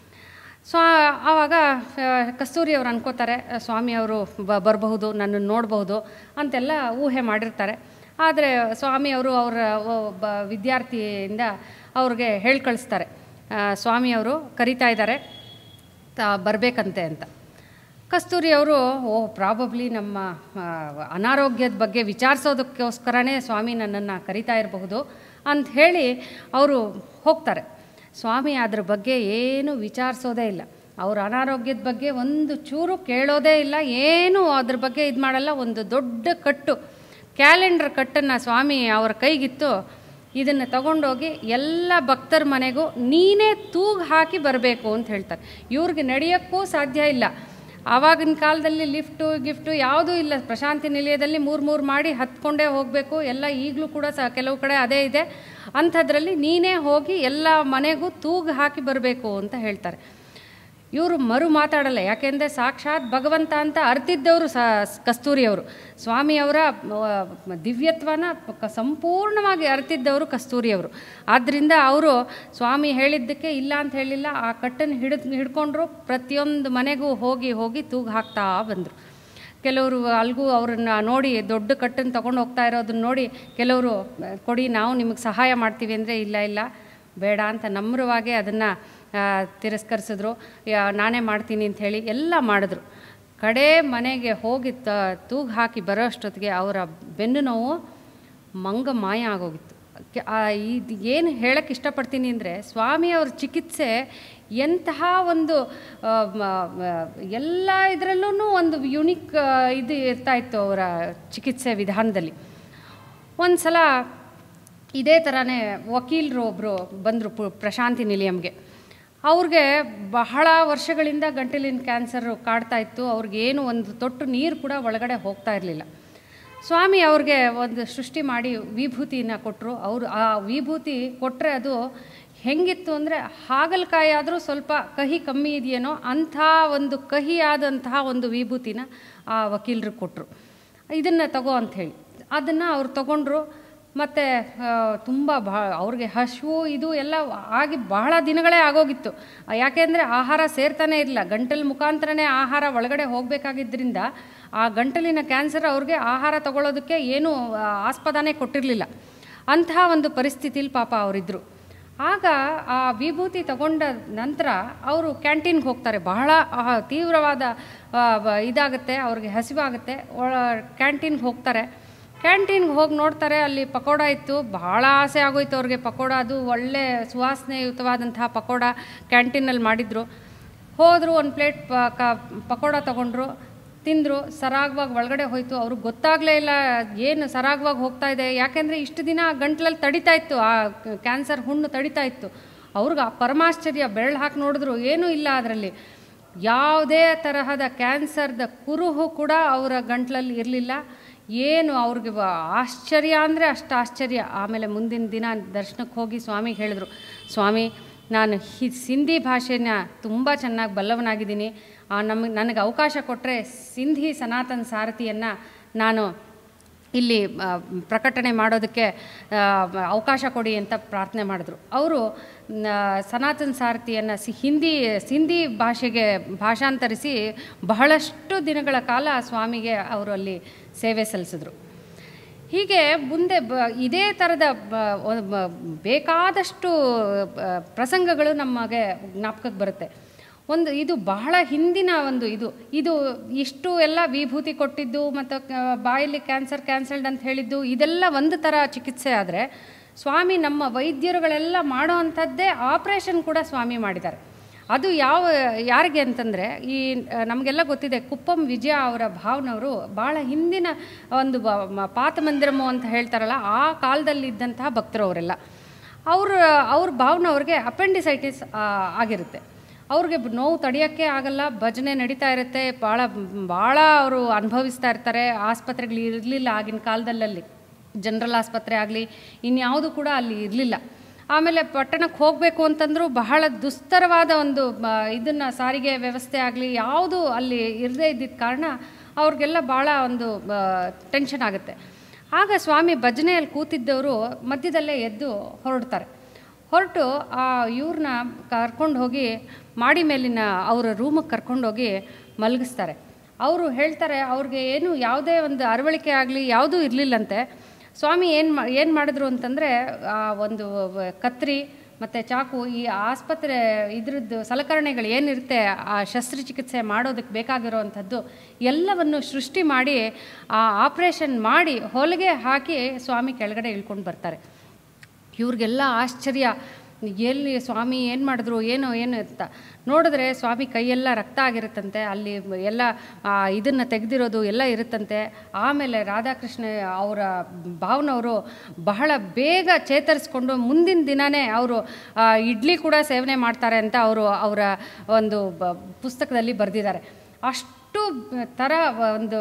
ಆವಾಗ ಕಸ್ತೂರಿ ಅವರು ಅನ್ಕೋತಾರೆ ಸ್ವಾಮಿಯವರು ಬರಬಹುದು, ನನ್ನನ್ನು ನೋಡಬಹುದು ಅಂತೆಲ್ಲ ಊಹೆ ಮಾಡಿರ್ತಾರೆ. ಆದರೆ ಸ್ವಾಮಿಯವರು ಅವರ ಒಬ್ಬ ವಿದ್ಯಾರ್ಥಿಯಿಂದ ಅವ್ರಿಗೆ ಹೇಳಿ ಕಳಿಸ್ತಾರೆ, ಸ್ವಾಮಿಯವರು ಕರೀತಾ ಇದ್ದಾರೆ ಬರಬೇಕಂತೆ ಅಂತ. ಕಸ್ತೂರಿ ಅವರು ಪ್ರಾಬಬ್ಲಿ ನಮ್ಮ ಅನಾರೋಗ್ಯದ ಬಗ್ಗೆ ವಿಚಾರಿಸೋದಕ್ಕೋಸ್ಕರನೇ ಸ್ವಾಮಿ ನನ್ನನ್ನು ಕರೀತಾ ಇರಬಹುದು ಅಂತ ಹೇಳಿ ಅವರು ಹೋಗ್ತಾರೆ. ಸ್ವಾಮಿ ಅದ್ರ ಬಗ್ಗೆ ಏನು ವಿಚಾರಿಸೋದೇ ಇಲ್ಲ, ಅವ್ರ ಅನಾರೋಗ್ಯದ ಬಗ್ಗೆ ಒಂದು ಚೂರು ಕೇಳೋದೇ ಇಲ್ಲ, ಏನು ಅದ್ರ ಬಗ್ಗೆ ಇದು ಮಾಡಲ್ಲ. ಒಂದು ದೊಡ್ಡ ಕಟ್ಟು, ಕ್ಯಾಲೆಂಡರ್ ಕಟ್ಟನ್ನು ಸ್ವಾಮಿ ಅವರ ಕೈಗಿತ್ತು. ಇದನ್ನು ತಗೊಂಡೋಗಿ ಎಲ್ಲ ಭಕ್ತರ ಮನೆಗೂ ನೀನೇ ತೂಗು ಹಾಕಿ ಬರಬೇಕು ಅಂತ ಹೇಳ್ತಾರೆ. ಇವ್ರಿಗೆ ನಡೆಯೋಕ್ಕೂ ಸಾಧ್ಯ ಇಲ್ಲ. ಆವಾಗಿನ ಕಾಲದಲ್ಲಿ ಲಿಫ್ಟು ಯಾವುದೂ ಇಲ್ಲ. ಪ್ರಶಾಂತಿ ನಿಲಯದಲ್ಲಿ 3 ಮಾಡಿ ಹತ್ಕೊಂಡೇ ಹೋಗಬೇಕು. ಎಲ್ಲ ಈಗಲೂ ಕೂಡ ಕೆಲವು ಕಡೆ ಅದೇ ಇದೆ. ಅಂಥದ್ರಲ್ಲಿ ನೀನೇ ಹೋಗಿ ಎಲ್ಲ ಮನೆಗೂ ತೂಗು ಹಾಕಿ ಬರಬೇಕು ಅಂತ ಹೇಳ್ತಾರೆ. ಇವರು ಮಾತಾಡಲ್ಲ, ಯಾಕೆಂದರೆ ಸಾಕ್ಷಾತ್ ಭಗವಂತ ಅಂತ ಅರ್ತಿದ್ದವರು ಕಸ್ತೂರಿಯವರು. ಸ್ವಾಮಿಯವರ ದಿವ್ಯತ್ವನ ಸಂಪೂರ್ಣವಾಗಿ ಅರ್ತಿದ್ದವರು ಕಸ್ತೂರಿಯವರು. ಆದ್ದರಿಂದ ಅವರು ಸ್ವಾಮಿ ಹೇಳಿದ್ದಕ್ಕೆ ಇಲ್ಲ ಅಂತ ಹೇಳಿಲ್ಲ, ಆ ಕಟ್ಟನ್ನು ಹಿಡ್ಕೊಂಡ್ರು. ಪ್ರತಿಯೊಂದು ಮನೆಗೂ ಹೋಗಿ ತೂಗು ಹಾಕ್ತಾ ಬಂದರು. ಕೆಲವರು ಅಲ್ಗೂ ಅವ್ರನ್ನ ನೋಡಿ ದೊಡ್ಡ ಕಟ್ಟನ್ನು ತೊಗೊಂಡು ಹೋಗ್ತಾ ಇರೋದನ್ನ ನೋಡಿ ಕೆಲವರು ಕೊಡಿ ನಾವು ನಿಮಗೆ ಸಹಾಯ ಮಾಡ್ತೀವಿ ಅಂದರೆ ಇಲ್ಲ ಬೇಡ ಅಂತ ನಮ್ರವಾಗಿ ಅದನ್ನು ತಿರಸ್ಕರಿಸಿದ್ರು. ನಾನೇ ಮಾಡ್ತೀನಿ ಅಂಥೇಳಿ ಎಲ್ಲ ಮಾಡಿದ್ರು. ಕಡೆ ಮನೆಗೆ ಹೋಗಿ ತೂಗು ಹಾಕಿ ಬರೋ ಅಷ್ಟೊತ್ತಿಗೆ ಅವರ ಬೆನ್ನು ನೋವು ಮಾಯ ಆಗೋಗಿತ್ತು. ಇದು ಏನು ಹೇಳಕ್ಕೆ ಇಷ್ಟಪಡ್ತೀನಿ ಅಂದರೆ, ಸ್ವಾಮಿಯವ್ರ ಚಿಕಿತ್ಸೆ ಎಂತಹ ಒಂದು ಎಲ್ಲ ಇದರಲ್ಲೂ ಒಂದು ಯುನಿಕ್ ಇದು ಇರ್ತಾಯಿತ್ತು ಅವರ ಚಿಕಿತ್ಸೆ ವಿಧಾನದಲ್ಲಿ. ಒಂದು ಸಲ ಇದೇ ಥರನೇ ವಕೀಲರು ಒಬ್ಬರು ಬಂದರು ಪ್ರಶಾಂತಿ ನಿಲಯಂಗೆ. ಅವ್ರಿಗೆ ಬಹಳ ವರ್ಷಗಳಿಂದ ಗಂಟಲಿನ ಕ್ಯಾನ್ಸರು ಕಾಡ್ತಾ ಇತ್ತು. ಅವ್ರಿಗೇನು ಒಂದು ತೊಟ್ಟು ನೀರು ಕೂಡ ಒಳಗಡೆ ಹೋಗ್ತಾ ಇರಲಿಲ್ಲ. ಸ್ವಾಮಿ ಅವ್ರಿಗೆ ಒಂದು ಸೃಷ್ಟಿ ಮಾಡಿ ವಿಭೂತಿನ ಕೊಟ್ಟರು. ಅವರು ಆ ವಿಭೂತಿ ಕೊಟ್ಟರೆ ಅದು ಹೆಂಗಿತ್ತು ಅಂದರೆ, ಹಾಗಲಕಾಯಿ ಆದರೂ ಸ್ವಲ್ಪ ಕಹಿ ಕಮ್ಮಿ ಇದೆಯೇನೋ ಅಂಥ ಒಂದು ಕಹಿಯಾದಂತಹ ಒಂದು ವಿಭೂತಿನ ಆ ವಕೀಲರಿಗೆ ಕೊಟ್ಟರು. ಇದನ್ನು ತಗೋ ಅಂಥೇಳಿ ಅದನ್ನು ಅವ್ರು ತಗೊಂಡ್ರು. ಮತ್ತು ತುಂಬ ಅವ್ರಿಗೆ ಹಸಿವು ಇದು ಎಲ್ಲ ಆಗಿ ಬಹಳ ದಿನಗಳೇ ಆಗೋಗಿತ್ತು. ಯಾಕೆಂದರೆ ಆಹಾರ ಸೇರ್ತಾನೆ ಇರಲಿಲ್ಲ. ಗಂಟಲು ಮುಖಾಂತರನೇ ಆಹಾರ ಒಳಗಡೆ ಹೋಗಬೇಕಾಗಿದ್ದರಿಂದ ಆ ಗಂಟಲಿನ ಕ್ಯಾನ್ಸರ್ ಅವ್ರಿಗೆ ಆಹಾರ ತಗೊಳ್ಳೋದಕ್ಕೆ ಏನೂ ಆಸ್ಪದನೇ ಕೊಟ್ಟಿರಲಿಲ್ಲ. ಅಂತಹ ಒಂದು ಪರಿಸ್ಥಿತಿಲಿ ಪಾಪ ಅವರಿದ್ದರು. ಆಗ ಆ ವಿಭೂತಿ ತಗೊಂಡ ನಂತರ ಅವರು ಕ್ಯಾಂಟೀನ್ಗೆ ಹೋಗ್ತಾರೆ. ಬಹಳ ತೀವ್ರವಾದ ಇದಾಗುತ್ತೆ, ಅವ್ರಿಗೆ ಹಸಿವಾಗುತ್ತೆ. ಕ್ಯಾಂಟೀನ್ಗೆ ಹೋಗ್ತಾರೆ. ಕ್ಯಾಂಟೀನ್ಗೆ ಹೋಗಿ ನೋಡ್ತಾರೆ, ಅಲ್ಲಿ ಪಕೋಡ ಇತ್ತು. ಬಹಳ ಆಸೆ ಆಗೋಯ್ತು ಅವ್ರಿಗೆ ಪಕೋಡ. ಅದು ಒಳ್ಳೆ ಸುವಾಸನೆಯುತವಾದಂತಹ ಪಕೋಡ ಕ್ಯಾಂಟೀನಲ್ಲಿ ಮಾಡಿದರು. ಹೋದರು, ಒಂದು ಪ್ಲೇಟ್ ಪಕೋಡ ತೊಗೊಂಡ್ರು, ತಿಂದರು. ಸರಾಗವಾಗಿ ಒಳಗಡೆ ಹೋಯಿತು. ಅವ್ರಿಗೆ ಗೊತ್ತಾಗಲೇ ಇಲ್ಲ ಏನು ಸರಾಗವಾಗಿ ಹೋಗ್ತಾ ಇದೆ. ಯಾಕೆಂದರೆ ಇಷ್ಟು ದಿನ ಗಂಟ್ಲಲ್ಲಿ ತಡಿತಾ ಇತ್ತು, ಆ ಕ್ಯಾನ್ಸರ್ ಹುಣ್ಣು ತಡಿತಾ ಇತ್ತು. ಅವ್ರಿಗೆ ಪರಮಾಶ್ಚರ್ಯ. ಬೆರಳು ಹಾಕಿ ನೋಡಿದ್ರು, ಏನೂ ಇಲ್ಲ ಅದರಲ್ಲಿ. ಯಾವುದೇ ತರಹದ ಕ್ಯಾನ್ಸರ್ದ ಕುರುಹು ಕೂಡ ಅವರ ಗಂಟ್ಲಲ್ಲಿ ಇರಲಿಲ್ಲ. ಏನು ಅವ್ರಿಗೆ ಆಶ್ಚರ್ಯ ಅಂದರೆ ಅಷ್ಟು ಆಶ್ಚರ್ಯ. ಆಮೇಲೆ ಮುಂದಿನ ದಿನ ದರ್ಶನಕ್ಕೆ ಹೋಗಿ ಸ್ವಾಮಿಗೆ ಹೇಳಿದ್ರು, ಸ್ವಾಮಿ ನಾನು ಸಿಂಧಿ ಭಾಷೆನ ತುಂಬ ಚೆನ್ನಾಗಿ ಬಲ್ಲವನಾಗಿದ್ದೀನಿ. ನನಗೆ ಅವಕಾಶ ಕೊಟ್ಟರೆ ಸಿಂಧಿ ಸನಾತನ ಸಾರಥಿಯನ್ನು ನಾನು ಇಲ್ಲಿ ಪ್ರಕಟಣೆ ಮಾಡೋದಕ್ಕೆ ಅವಕಾಶ ಕೊಡಿ ಅಂತ ಪ್ರಾರ್ಥನೆ ಮಾಡಿದ್ರು. ಅವರು ಸನಾತನ ಸಾರಥಿಯನ್ನು ಸಿಂಧಿ ಭಾಷೆಗೆ ಭಾಷಾಂತರಿಸಿ ಬಹಳಷ್ಟು ದಿನಗಳ ಕಾಲ ಸ್ವಾಮಿಗೆ ಅವರು ಅಲ್ಲಿ ಸೇವೆ ಸಲ್ಲಿಸಿದ್ರು. ಹೀಗೆ ಮುಂದೆ ಇದೇ ಥರದ ಬೇಕಾದಷ್ಟು ಪ್ರಸಂಗಗಳು ನಮಗೆ ಜ್ಞಾಪಕಕ್ಕೆ ಬರುತ್ತೆ. ಇದು ಬಹಳ ಹಿಂದಿನ ಒಂದು ಇದು ಇಷ್ಟು ಎಲ್ಲ ವಿಭೂತಿ ಕೊಟ್ಟಿದ್ದು ಮತ್ತು ಬಾಯಲ್ಲಿ ಕ್ಯಾನ್ಸಲ್ಡ್ ಅಂತ ಹೇಳಿದ್ದು ಇದೆಲ್ಲ ಒಂದು ಥರ ಚಿಕಿತ್ಸೆ. ಆದರೆ ಸ್ವಾಮಿ ನಮ್ಮ ವೈದ್ಯರುಗಳೆಲ್ಲ ಮಾಡೋ ಅಂಥದ್ದೇ ಆಪ್ರೇಷನ್ ಕೂಡ ಸ್ವಾಮಿ ಮಾಡಿದ್ದಾರೆ. ಅದು ಯಾರಿಗೆ ಅಂತಂದರೆ, ಈ ನಮಗೆಲ್ಲ ಗೊತ್ತಿದೆ, ಕುಪ್ಪಂ ವಿಜಯ ಅವರ ಭಾವನವರು ಭಾಳ ಹಿಂದಿನ ಒಂದು ಪಾತಮಂದಿರಮು ಅಂತ ಹೇಳ್ತಾರಲ್ಲ, ಆ ಕಾಲದಲ್ಲಿದ್ದಂತಹ ಭಕ್ತರು ಅವರೆಲ್ಲ. ಅವ್ರ ಭಾವನವ್ರಿಗೆ ಅಪೆಂಡಿಸೈಟಿಸ್ ಆಗಿರುತ್ತೆ. ಅವ್ರಿಗೆ ನೋವು ತಡೆಯೋಕ್ಕೆ ಆಗಲ್ಲ, ಭಜನೆ ನಡೀತಾ ಇರುತ್ತೆ, ಭಾಳ ಅವರು ಅನುಭವಿಸ್ತಾ ಇರ್ತಾರೆ. ಆಸ್ಪತ್ರೆಗಳು ಇರಲಿಲ್ಲ ಆಗಿನ ಕಾಲದಲ್ಲಿ, ಜನರಲ್ ಆಸ್ಪತ್ರೆ ಆಗಲಿ ಇನ್ಯಾವುದು ಕೂಡ ಅಲ್ಲಿ ಇರಲಿಲ್ಲ. ಆಮೇಲೆ ಪಟ್ಟಣಕ್ಕೆ ಹೋಗಬೇಕು ಅಂತಂದರೂ ಬಹಳ ದುಸ್ತರವಾದ ಒಂದು ಇದನ್ನು ಸಾರಿಗೆ ವ್ಯವಸ್ಥೆ ಆಗಲಿ ಯಾವುದೂ ಅಲ್ಲಿ ಇರದೇ ಇದ್ದಿದ್ದ ಕಾರಣ ಅವ್ರಿಗೆಲ್ಲ ಭಾಳ ಒಂದು ಟೆನ್ಷನ್ ಆಗುತ್ತೆ. ಆಗ ಸ್ವಾಮಿ ಭಜನೆಯಲ್ಲಿ ಕೂತಿದ್ದವರು ಮಧ್ಯದಲ್ಲೇ ಎದ್ದು ಹೊರಟು ಇವ್ರನ್ನ ಕರ್ಕೊಂಡು ಹೋಗಿ ಮಾಡಿ ಮೇಲಿನ ಅವರ ರೂಮಿಗೆ ಕರ್ಕೊಂಡೋಗಿ ಮಲಗಿಸ್ತಾರೆ. ಅವರು ಹೇಳ್ತಾರೆ ಅವ್ರಿಗೆ ಏನು ಯಾವುದೇ ಒಂದು ಅರವಳಿಕೆ ಆಗಲಿ ಯಾವುದೂ ಇರಲಿಲ್ಲಂತೆ. ಸ್ವಾಮಿ ಏನು ಮಾಡಿದ್ರು ಅಂತಂದರೆ ಒಂದು ಕತ್ರಿ ಮತ್ತು ಚಾಕು, ಈ ಆಸ್ಪತ್ರೆ ಇದ್ರದ್ದು ಸಲಕರಣೆಗಳು ಏನಿರುತ್ತೆ ಆ ಶಸ್ತ್ರಚಿಕಿತ್ಸೆ ಮಾಡೋದಕ್ಕೆ ಬೇಕಾಗಿರೋವಂಥದ್ದು ಎಲ್ಲವನ್ನು ಸೃಷ್ಟಿ ಮಾಡಿ ಆ ಆಪ್ರೇಷನ್ ಮಾಡಿ ಹೊಲಿಗೆ ಹಾಕಿ ಸ್ವಾಮಿ ಕೆಳಗಡೆ ಇಳ್ಕೊಂಡು ಬರ್ತಾರೆ. ಇವ್ರಿಗೆಲ್ಲ ಆಶ್ಚರ್ಯ, ಎಲ್ಲಿ ಸ್ವಾಮಿ ಏನು ಮಾಡಿದ್ರು ಏನು ಅಂತ ನೋಡಿದ್ರೆ ಸ್ವಾಮಿ ಕೈಯೆಲ್ಲ ರಕ್ತ ಆಗಿರುತ್ತಂತೆ, ಅಲ್ಲಿ ಎಲ್ಲ ಇದನ್ನು ತೆಗೆದಿರೋದು ಎಲ್ಲ ಇರುತ್ತಂತೆ. ಆಮೇಲೆ ರಾಧಾಕೃಷ್ಣ ಅವರ ಭಾವನವರು ಬಹಳ ಬೇಗ ಚೇತರಿಸ್ಕೊಂಡು ಮುಂದಿನ ದಿನವೇ ಅವರು ಇಡ್ಲಿ ಕೂಡ ಸೇವನೆ ಮಾಡ್ತಾರೆ ಅಂತ ಅವರ ಒಂದು ಪುಸ್ತಕದಲ್ಲಿ ಬರೆದಿದ್ದಾರೆ. ಅಷ್ಟು ಥರ ಒಂದು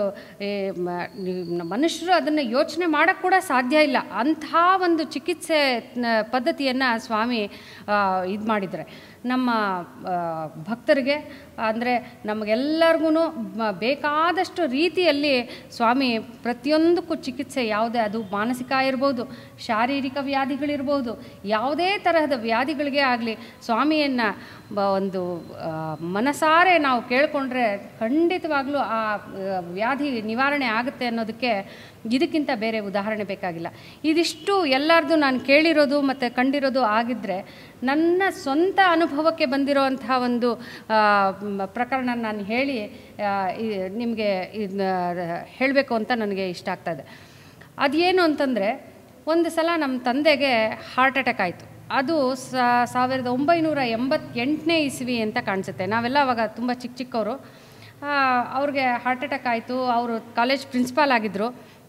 ಮನುಷ್ಯರು ಅದನ್ನು ಯೋಚನೆ ಮಾಡೋಕ್ಕೆ ಕೂಡ ಸಾಧ್ಯ ಇಲ್ಲ. ಅಂಥ ಒಂದು ಚಿಕಿತ್ಸೆ ಪದ್ಧತಿಯನ್ನು ಸ್ವಾಮಿ ಇದು ಮಾಡಿದ್ದಾರೆ. ನಮ್ಮ ಭಕ್ತರಿಗೆ ಅಂದರೆ ನಮಗೆಲ್ಲರಿಗೂ ಬೇಕಾದಷ್ಟು ರೀತಿಯಲ್ಲಿ ಸ್ವಾಮಿ ಪ್ರತಿಯೊಂದಕ್ಕೂ ಚಿಕಿತ್ಸೆ ಯಾವುದೇ, ಅದು ಮಾನಸಿಕ ಇರ್ಬೋದು, ಶಾರೀರಿಕ ವ್ಯಾಧಿಗಳಿರ್ಬೋದು, ಯಾವುದೇ ತರಹದ ವ್ಯಾಧಿಗಳಿಗೆ ಆಗಲಿ ಸ್ವಾಮಿಯನ್ನು ಒಂದು ಮನಸಾರೆ ನಾವು ಕೇಳಿಕೊಂಡ್ರೆ ಖಂಡಿತವಾಗ್ಲೂ ಆ ವ್ಯಾಧಿ ನಿವಾರಣೆ ಆಗುತ್ತೆ ಅನ್ನೋದಕ್ಕೆ ಇದಕ್ಕಿಂತ ಬೇರೆ ಉದಾಹರಣೆ ಬೇಕಾಗಿಲ್ಲ. ಇದಿಷ್ಟು ಎಲ್ಲರದು ನಾನು ಕೇಳಿರೋದು ಮತ್ತು ಕಂಡಿರೋದು ಆಗಿದ್ದರೆ ನನ್ನ ಸ್ವಂತ ಅನುಭವಕ್ಕೆ ಬಂದಿರೋವಂಥ ಒಂದು ಪ್ರಕರಣ ನಾನು ಹೇಳಿ ನಿಮಗೆ ಹೇಳಬೇಕು ಅಂತ ನನಗೆ ಇಷ್ಟ ಆಗ್ತಾಯಿದೆ. ಅದೇನು ಅಂತಂದರೆ, ಒಂದು ಸಲ ನಮ್ಮ ತಂದೆಗೆ ಹಾರ್ಟ್ ಅಟ್ಯಾಕ್ ಆಯಿತು. ಅದು 1988ನೇ ಇಸ್ವಿ ಅಂತ ಕಾಣಿಸುತ್ತೆ. ನಾವೆಲ್ಲ ಅವಾಗ ತುಂಬ ಚಿಕ್ಕವರು. ಅವ್ರಿಗೆ ಹಾರ್ಟ್ ಅಟ್ಯಾಕ್ ಆಯಿತು. ಅವರು ಕಾಲೇಜ್ ಪ್ರಿನ್ಸಿಪಾಲ್ ಆಗಿದ್ದರು.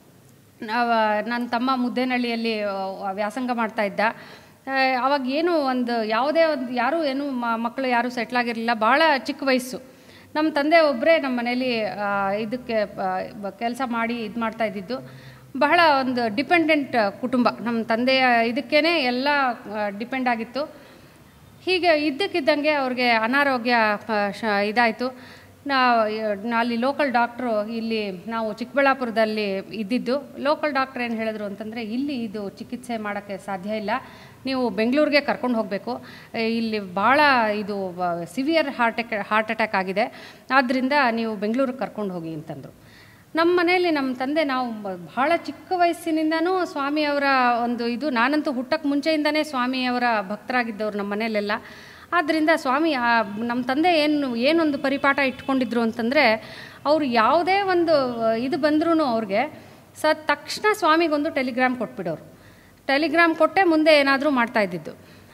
ನನ್ನ ತಮ್ಮ ಮುದ್ದೇನಹಳ್ಳಿಯಲ್ಲಿ ವ್ಯಾಸಂಗ ಮಾಡ್ತಾಯಿದ್ದ. ಅವಾಗ ಏನು ಒಂದು ಯಾವುದೇ ಒಂದು ಯಾರೂ ಏನು ಮಕ್ಕಳು ಯಾರೂ ಸೆಟ್ಲಾಗಿರಲಿಲ್ಲ, ಭಾಳ ಚಿಕ್ಕ ವಯಸ್ಸು. ನಮ್ಮ ತಂದೆ ಒಬ್ಬರೇ ನಮ್ಮ ಮನೇಲಿ ಇದಕ್ಕೆ ಕೆಲಸ ಮಾಡಿ ಇದು ಮಾಡ್ತಾಯಿದ್ದಿದ್ದು. ಬಹಳ ಒಂದು ಡಿಪೆಂಡೆಂಟ್ ಕುಟುಂಬ. ನಮ್ಮ ತಂದೆಯ ಇದಕ್ಕೇ ಎಲ್ಲ ಡಿಪೆಂಡ್ ಆಗಿತ್ತು. ಹೀಗೆ ಇದ್ದಕ್ಕಿದ್ದಂಗೆ ಅವ್ರಿಗೆ ಅನಾರೋಗ್ಯ ಇದಾಯಿತು. ಅಲ್ಲಿ ಲೋಕಲ್ ಡಾಕ್ಟ್ರು, ಇಲ್ಲಿ ನಾವು ಚಿಕ್ಕಬಳ್ಳಾಪುರದಲ್ಲಿ ಇದ್ದಿದ್ದು, ಲೋಕಲ್ ಡಾಕ್ಟ್ರ್ ಏನು ಹೇಳಿದ್ರು ಅಂತಂದರೆ, ಇಲ್ಲಿ ಇದು ಚಿಕಿತ್ಸೆ ಮಾಡೋಕ್ಕೆ ಸಾಧ್ಯ ಇಲ್ಲ, ನೀವು ಬೆಂಗಳೂರಿಗೆ ಕರ್ಕೊಂಡು ಹೋಗಬೇಕು, ಇಲ್ಲಿ ಭಾಳ ಇದು ಸಿವಿಯರ್ ಹಾರ್ಟ್ ಅಟ್ಯಾಕ್ ಆಗಿದೆ, ಆದ್ದರಿಂದ ನೀವು ಬೆಂಗಳೂರಿಗೆ ಕರ್ಕೊಂಡು ಹೋಗಿ ಅಂತಂದರು. ನಮ್ಮ ಮನೆಯಲ್ಲಿ ನಮ್ಮ ತಂದೆ, ನಾವು ಭಾಳ ಚಿಕ್ಕ ವಯಸ್ಸಿನಿಂದನೂ ಸ್ವಾಮಿಯವರ ಒಂದು ಇದು, ನಾನಂತೂ ಹುಟ್ಟಕ್ಕೆ ಮುಂಚೆಯಿಂದನೇ ಸ್ವಾಮಿಯವರ ಭಕ್ತರಾಗಿದ್ದವರು ನಮ್ಮ ಮನೆಯಲ್ಲೆಲ್ಲ. ಆದ್ದರಿಂದ ಸ್ವಾಮಿ ನಮ್ಮ ತಂದೆ ಏನೊಂದು ಪರಿಪಾಠ ಇಟ್ಕೊಂಡಿದ್ರು ಅಂತಂದರೆ, ಅವರು ಯಾವುದೇ ಒಂದು ಇದು ಬಂದ್ರೂ ಅವ್ರಿಗೆ ತಕ್ಷಣ ಸ್ವಾಮಿಗೊಂದು ಟೆಲಿಗ್ರಾಮ್ ಕೊಟ್ಬಿಡೋರು. ಟೆಲಿಗ್ರಾಮ್ ಕೊಟ್ಟೆ ಮುಂದೆ ಏನಾದರೂ ಮಾಡ್ತಾಯಿದ್ದಿದ್ದು.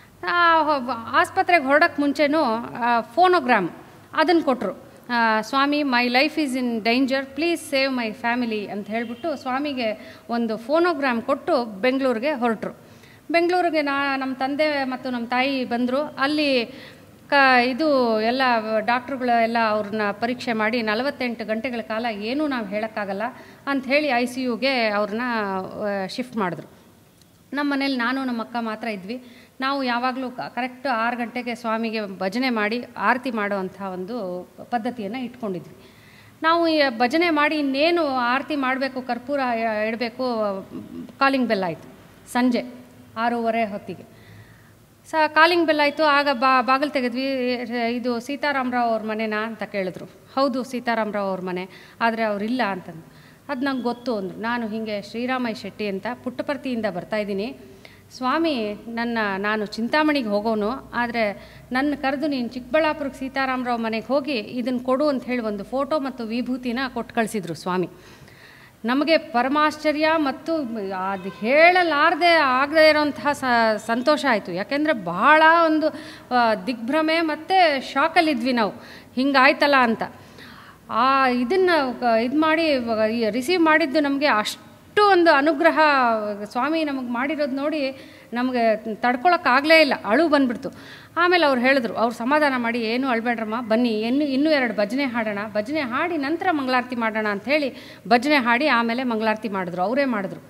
ಆಸ್ಪತ್ರೆಗೆ ಹೊರಡೋಕ್ಕೆ ಮುಂಚೆನೂ ಫೋನೋಗ್ರಾಮ್ ಅದನ್ನು ಕೊಟ್ಟರು. ಸ್ವಾಮಿ, my life is in danger, please save my family ಅಂತ ಹೇಳಿಬಿಟ್ಟು ಸ್ವಾಮಿಗೆ ಒಂದು ಫೋನೋಗ್ರಾಮ್ ಕೊಟ್ಟು ಬೆಂಗಳೂರಿಗೆ ಹೊರಟರು. ಬೆಂಗಳೂರಿಗೆ ನಮ್ಮ ತಂದೆ ಮತ್ತು ನಮ್ಮ ತಾಯಿ ಬಂದರು. ಅಲ್ಲಿ ಇದು ಎಲ್ಲ ಡಾಕ್ಟ್ರುಗಳು ಎಲ್ಲ ಅವ್ರನ್ನ ಪರೀಕ್ಷೆ ಮಾಡಿ 48 ಗಂಟೆಗಳ ಕಾಲ ಏನೂ ನಾವು ಹೇಳೋಕ್ಕಾಗಲ್ಲ ಅಂಥೇಳಿ ICUಗೆ ಅವ್ರನ್ನ ಶಿಫ್ಟ್ ಮಾಡಿದ್ರು. ನಮ್ಮ ಮನೇಲಿ ನಾನು ನಮ್ಮ ಅಕ್ಕ ಮಾತ್ರ ಇದ್ವಿ. ನಾವು ಯಾವಾಗಲೂ ಕರೆಕ್ಟ್ 6 ಗಂಟೆಗೆ ಸ್ವಾಮಿಗೆ ಭಜನೆ ಮಾಡಿ ಆರತಿ ಮಾಡೋವಂಥ ಒಂದು ಪದ್ಧತಿಯನ್ನು ಇಟ್ಕೊಂಡಿದ್ವಿ. ನಾವು ಭಜನೆ ಮಾಡಿ ಇನ್ನೇನು ಆರತಿ ಮಾಡಬೇಕು, ಕರ್ಪೂರ ಇಡಬೇಕು, ಕಾಲಿಂಗ್ ಬೆಲ್ ಆಯಿತು. ಸಂಜೆ 6:30 ಹೊತ್ತಿಗೆ ಕಾಲಿಂಗ್ ಬೆಲ್ ಆಯಿತು. ಆಗ ಬಾಗಿಲು ತೆಗೆದ್ವಿ. ಇದು ಸೀತಾರಾಮರಾವ್ ಅವ್ರ ಮನೆನಾ ಅಂತ ಕೇಳಿದ್ರು. ಹೌದು, ಸೀತಾರಾಮರಾವ್ ಅವ್ರ ಮನೆ, ಆದರೆ ಅವರಿಲ್ಲ ಅಂತಂದು. ಅದು ನಂಗೆ ಗೊತ್ತು ಅಂದರು. ನಾನು ಹೀಗೆ ಶ್ರೀರಾಮಯ್ಯ ಶೆಟ್ಟಿ ಅಂತ ಪುಟ್ಟಪರ್ತಿಯಿಂದ ಬರ್ತಾಯಿದ್ದೀನಿ. ಸ್ವಾಮಿ ನಾನು ಚಿಂತಾಮಣಿಗೆ ಹೋಗೋನು, ಆದರೆ ನನ್ನ ಕರೆದು ನೀನು ಚಿಕ್ಕಬಳ್ಳಾಪುರಕ್ಕೆ ಸೀತಾರಾಮರಾವ್ ಮನೆಗೆ ಹೋಗಿ ಇದನ್ನು ಕೊಡು ಅಂತ ಹೇಳಿ ಒಂದು ಫೋಟೋ ಮತ್ತು ವಿಭೂತಿನ ಕೊಟ್ಟು ಕಳಿಸಿದ್ರು ಸ್ವಾಮಿ. ನಮಗೆ ಪರಮಾಶ್ಚರ್ಯ ಮತ್ತು ಅದು ಹೇಳಲಾರದೆ ಆಗದೇ ಇರೋಂತಹ ಸಂತೋಷ ಆಯಿತು. ಯಾಕೆಂದರೆ ಬಹಳ ಒಂದು ದಿಗ್ಭ್ರಮೆ ಮತ್ತು ಶಾಕಲ್ಲಿದ್ವಿ ನಾವು, ಹಿಂಗಾಯ್ತಲ್ಲ ಅಂತ. ಇದನ್ನು ಇದು ಮಾಡಿ ರಿಸೀವ್ ಮಾಡಿದ್ದು ನಮಗೆ ಅಷ್ಟು ಒಂದು ಅನುಗ್ರಹ ಸ್ವಾಮಿ ನಮಗೆ ಮಾಡಿರೋದು ನೋಡಿ ನಮಗೆ ತಡ್ಕೊಳಕ್ಕಾಗಲೇ ಇಲ್ಲ, ಅಳು ಬಂದುಬಿಡ್ತು. ಆಮೇಲೆ ಅವ್ರು ಹೇಳಿದ್ರು, ಅವ್ರು ಸಮಾಧಾನ ಮಾಡಿ, ಏನೂ ಅಳ್ಬೇಡ್ರಮ್ಮ, ಬನ್ನಿ ಇನ್ನೂ 2 ಭಜನೆ ಹಾಡೋಣ, ಭಜನೆ ಹಾಡಿ ನಂತರ ಮಂಗಳಾರತಿ ಮಾಡೋಣ ಅಂಥೇಳಿ ಭಜನೆ ಹಾಡಿ ಆಮೇಲೆ ಮಂಗಳಾರತಿ ಮಾಡಿದ್ರು. ಅವರೇ ಮಾಡಿದ್ರು.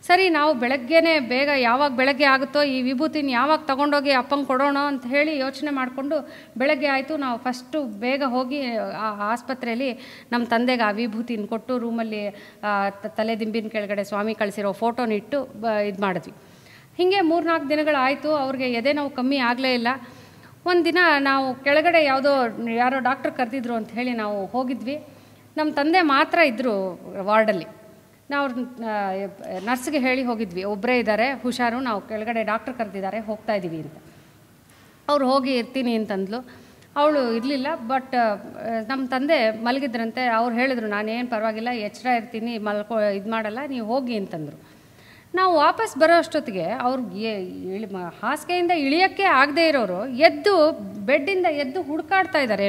ಸರಿ ನಾವು ಬೆಳಗ್ಗೆನೇ ಬೇಗ ಯಾವಾಗ ಬೆಳಗ್ಗೆ ಆಗುತ್ತೋ ಈ ವಿಭೂತಿನ ಯಾವಾಗ ತೊಗೊಂಡೋಗಿ ಅಪ್ಪಂಗೆ ಕೊಡೋಣ ಅಂತ ಹೇಳಿ ಯೋಚನೆ ಮಾಡಿಕೊಂಡು ಬೆಳಗ್ಗೆ ಆಯಿತು. ನಾವು ಫಸ್ಟು ಬೇಗ ಹೋಗಿ ಆ ಆಸ್ಪತ್ರೆಯಲ್ಲಿ ನಮ್ಮ ತಂದೆಗೆ ಆ ವಿಭೂತಿನ ಕೊಟ್ಟು ರೂಮಲ್ಲಿ ತಲೆ ದಿಂಬಿನ ಕೆಳಗಡೆ ಸ್ವಾಮಿ ಕಳಿಸಿರೋ ಫೋಟೋನ ಇಟ್ಟು ಇದು ಮಾಡಿದ್ವಿ. ಹೀಗೆ 3-4 ದಿನಗಳಾಯಿತು. ಅವ್ರಿಗೆ ಎದೆ ನೋವು ಕಮ್ಮಿ ಆಗಲೇ ಇಲ್ಲ. ಒಂದು ದಿನ ನಾವು ಕೆಳಗಡೆ ಯಾರೋ ಡಾಕ್ಟ್ರ್ ಕರೆದಿದ್ರು ಅಂತ ಹೇಳಿ ನಾವು ಹೋಗಿದ್ವಿ. ನಮ್ಮ ತಂದೆ ಮಾತ್ರ ಇದ್ದರು ವಾರ್ಡಲ್ಲಿ. ನಾವು ನರ್ಸ್ಗೆ ಹೇಳಿ ಹೋಗಿದ್ವಿ, ಒಬ್ಬರೇ ಇದ್ದಾರೆ, ಹುಷಾರು, ನಾವು ಕೆಳಗಡೆ ಡಾಕ್ಟ್ರ್ ಕರೆದಿದ್ದಾರೆ, ಹೋಗ್ತಾ ಇದ್ದೀವಿ ಅಂತ. ಅವ್ರು ಹೋಗಿ ಇರ್ತೀನಿ ಅಂತಂದ್ಲು. ಅವಳು ಇರಲಿಲ್ಲ. ಬಟ್ ನಮ್ಮ ತಂದೆ ಮಲಗಿದ್ರಂತೆ. ಅವ್ರು ಹೇಳಿದ್ರು, ನಾನೇನು ಪರವಾಗಿಲ್ಲ, ಎಚ್ಚರ ಇರ್ತೀನಿ, ಇದು ಮಾಡಲ್ಲ, ನೀವು ಹೋಗಿ ಅಂತಂದರು. ನಾವು ವಾಪಸ್ ಬರೋ ಅಷ್ಟೊತ್ತಿಗೆ ಅವ್ರಿಗೆ ಹಾಸಿಗೆಯಿಂದ ಇಳಿಯೋಕ್ಕೆ ಆಗದೆ ಇರೋರು ಎದ್ದು ಬೆಡ್ಡಿಂದ ಎದ್ದು ಹುಡುಕಾಡ್ತಾ ಇದ್ದಾರೆ.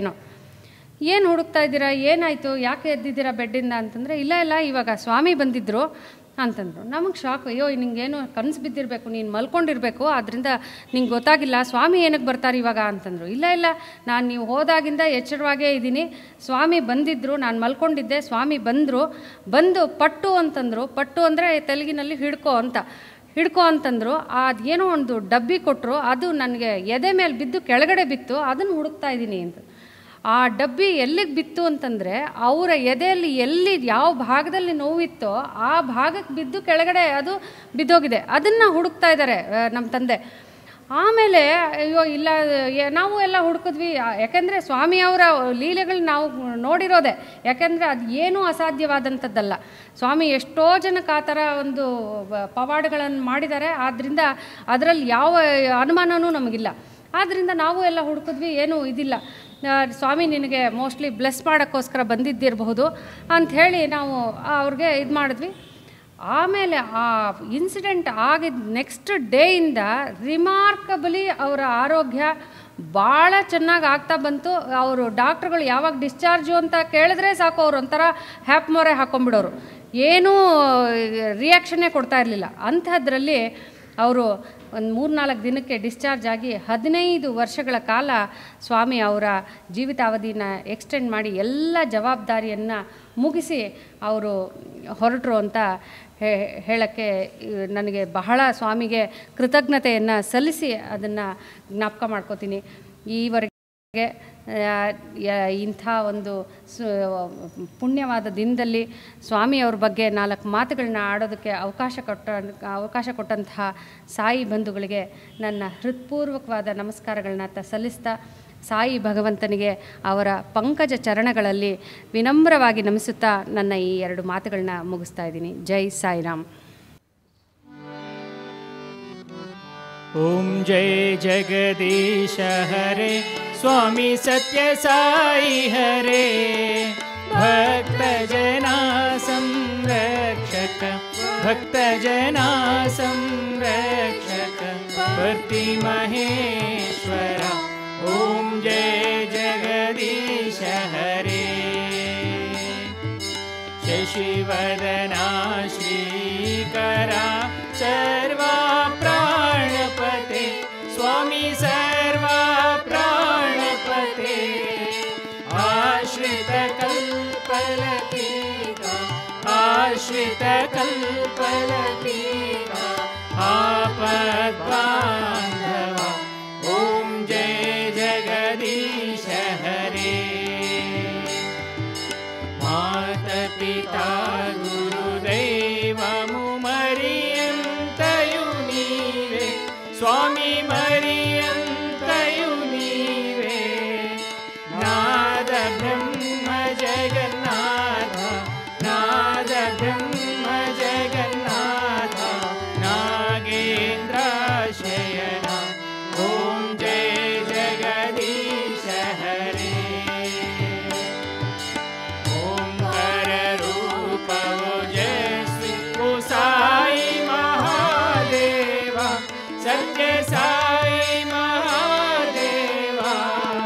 ಏನು ಹುಡುಕ್ತಾ ಇದ್ದೀರಾ, ಏನಾಯಿತು, ಯಾಕೆ ಎದ್ದಿದ್ದೀರಾ ಬೆಡ್ಡಿಂದ ಅಂತಂದರೆ, ಇಲ್ಲ ಇವಾಗ ಸ್ವಾಮಿ ಬಂದಿದ್ದರು ಅಂತಂದರು. ನಮಗೆ ಶಾಕ್. ಅಯ್ಯೋ, ನಿಂಗೇನು ಕನಸು ಬಿದ್ದಿರಬೇಕು, ನೀನು ಮಲ್ಕೊಂಡಿರಬೇಕು, ಆದ್ದರಿಂದ ನಿಂಗೆ ಗೊತ್ತಾಗಿಲ್ಲ, ಸ್ವಾಮಿ ಏನಕ್ಕೆ ಬರ್ತಾರೆ ಇವಾಗ ಅಂತಂದರು. ಇಲ್ಲ ನಾನು ನೀವು ಹೋದಾಗಿಂದ ಎಚ್ಚರವಾಗೇ ಇದ್ದೀನಿ, ಸ್ವಾಮಿ ಬಂದಿದ್ದರು, ನಾನು ಮಲ್ಕೊಂಡಿದ್ದೆ, ಸ್ವಾಮಿ ಬಂದು ಪಟ್ಟು ಅಂತಂದರು. ಪಟ್ಟು ಅಂದರೆ ತೆಲುಗಿನಲ್ಲಿ ಹಿಡ್ಕೊ ಅಂತಂದರು. ಅದೇನೋ ಒಂದು ಡಬ್ಬಿ ಕೊಟ್ಟರು, ಅದು ನನಗೆ ಎದೆ ಮೇಲೆ ಬಿದ್ದು ಕೆಳಗಡೆ ಬಿತ್ತು, ಅದನ್ನು ಹುಡುಕ್ತಾ ಇದ್ದೀನಿ ಅಂತ. ಆ ಡಬ್ಬಿ ಎಲ್ಲಿಗೆ ಬಿತ್ತು ಅಂತಂದರೆ ಅವರ ಎದೆಯಲ್ಲಿ ಯಾವ ಭಾಗದಲ್ಲಿ ನೋವಿತ್ತೋ ಆ ಭಾಗಕ್ಕೆ ಬಿದ್ದು ಕೆಳಗಡೆ ಅದು ಬಿದ್ದೋಗಿದೆ. ಅದನ್ನು ಹುಡುಕ್ತಾ ಇದ್ದಾರೆ ನಮ್ಮ ತಂದೆ. ಆಮೇಲೆ ಅಯ್ಯೋ ಇಲ್ಲ, ನಾವು ಎಲ್ಲ ಹುಡುಕಿದ್ವಿ. ಯಾಕೆಂದರೆ ಸ್ವಾಮಿಯವರ ಲೀಲೆಗಳು ನಾವು ನೋಡಿರೋದೆ. ಯಾಕೆಂದರೆ ಅದು ಏನೂ ಅಸಾಧ್ಯವಾದಂಥದ್ದಲ್ಲ. ಸ್ವಾಮಿ ಎಷ್ಟೋ ಜನಕ್ಕೆ ಆ ಥರ ಒಂದು ಪವಾಡಗಳನ್ನು ಮಾಡಿದ್ದಾರೆ. ಆದ್ದರಿಂದ ಅದರಲ್ಲಿ ಯಾವ ಅನುಮಾನವೂ ನಮಗಿಲ್ಲ. ಆದ್ದರಿಂದ ನಾವು ಎಲ್ಲ ಹುಡುಕಿದ್ವಿ, ಏನೂ ಇದಿಲ್ಲ. ಸ್ವಾಮಿ ನಿನಗೆ ಮೋಸ್ಟ್ಲಿ ಬ್ಲೆಸ್ ಮಾಡೋಕ್ಕೋಸ್ಕರ ಬಂದಿದ್ದಿರಬಹುದು ಅಂಥೇಳಿ ನಾವು ಅವ್ರಿಗೆ ಇದು ಮಾಡಿದ್ವಿ. ಆಮೇಲೆ ಆ ಇನ್ಸಿಡೆಂಟ್ ಆಗಿದ್ದ ನೆಕ್ಸ್ಟ್ ಡೇಯಿಂದ ರಿಮಾರ್ಕಬಲಿ ಅವರ ಆರೋಗ್ಯ ಭಾಳ ಚೆನ್ನಾಗಿ ಆಗ್ತಾ ಬಂತು. ಅವರು ಡಾಕ್ಟ್ರುಗಳು ಯಾವಾಗ ಡಿಸ್ಚಾರ್ಜು ಅಂತ ಕೇಳಿದ್ರೆ ಸಾಕು, ಅವ್ರು ಒಂಥರ ಹ್ಯಾಪ್ ಮೊರೆ ಹಾಕ್ಕೊಂಬಿಡೋರು, ಏನೂ ರಿಯಾಕ್ಷನ್ನೇ ಕೊಡ್ತಾ ಇರಲಿಲ್ಲ. ಅಂಥದ್ರಲ್ಲಿ ಅವರು ಒಂದು 3-4 ದಿನಕ್ಕೆ ಡಿಸ್ಚಾರ್ಜ್ ಆಗಿ 15 ವರ್ಷಗಳ ಕಾಲ ಸ್ವಾಮಿ ಅವರ ಜೀವಿತಾವಧಿನ ಎಕ್ಸ್ಟೆಂಡ್ ಮಾಡಿ ಎಲ್ಲ ಜವಾಬ್ದಾರಿಯನ್ನು ಮುಗಿಸಿ ಅವರು ಹೊರಟರು ಅಂತ ಹೇಳೋಕ್ಕೆ ನನಗೆ ಬಹಳ ಸ್ವಾಮಿಗೆ ಕೃತಜ್ಞತೆಯನ್ನು ಸಲ್ಲಿಸಿ ಅದನ್ನು ಜ್ಞಾಪಕ ಮಾಡ್ಕೋತೀನಿ. ಈವರೆಗೆ ಇಂಥ ಒಂದು ಪುಣ್ಯವಾದ ದಿನದಲ್ಲಿ ಸ್ವಾಮಿಯವ್ರ ಬಗ್ಗೆ 4 ಮಾತುಗಳನ್ನ ಆಡೋದಕ್ಕೆ ಅವಕಾಶ ಕೊಟ್ಟಂತಹ ಸಾಯಿ ಬಂಧುಗಳಿಗೆ ನನ್ನ ಹೃತ್ಪೂರ್ವಕವಾದ ನಮಸ್ಕಾರಗಳನ್ನ ಸಲ್ಲಿಸ್ತಾ, ಸಾಯಿ ಭಗವಂತನಿಗೆ ಅವರ ಪಂಕಜ ಚರಣಗಳಲ್ಲಿ ವಿನಮ್ರವಾಗಿ ನಮಿಸುತ್ತಾ ನನ್ನ ಈ 2 ಮಾತುಗಳನ್ನ ಮುಗಿಸ್ತಾ ಇದ್ದೀನಿ. ಜೈ ಸಾಯಿರಾಮ್. ಓಂ ಜೈ ಜಗದೀಶ ಹರೇ स्वामी सत्य साई हरे भक्त जना संरक्षक भक्त जना संरक्षक वर्ति महेश्वरा ओम जय जगदीश हरे शशिवदना श्रीकरा सर्वा प्राणपते स्वामी सर्वा प्राणपते आश्रित कल्पलतीका आश्रित कल्पलतीका आपद्बान्धवा ओम जय जगदीश हरे माता-पिता गुरुदैवमु मरियन्तयु नीवे स्वामी मरियन्तयु नीवे नाद ब्रह्म जगन्नाथ नाद ब्रह्म जगन्नाथ नागेन्द्रशयना ओम जय जगदीश हरे ओंकार रूप ओजस्वी ओ साई महादेवा सत्य साई महादेवा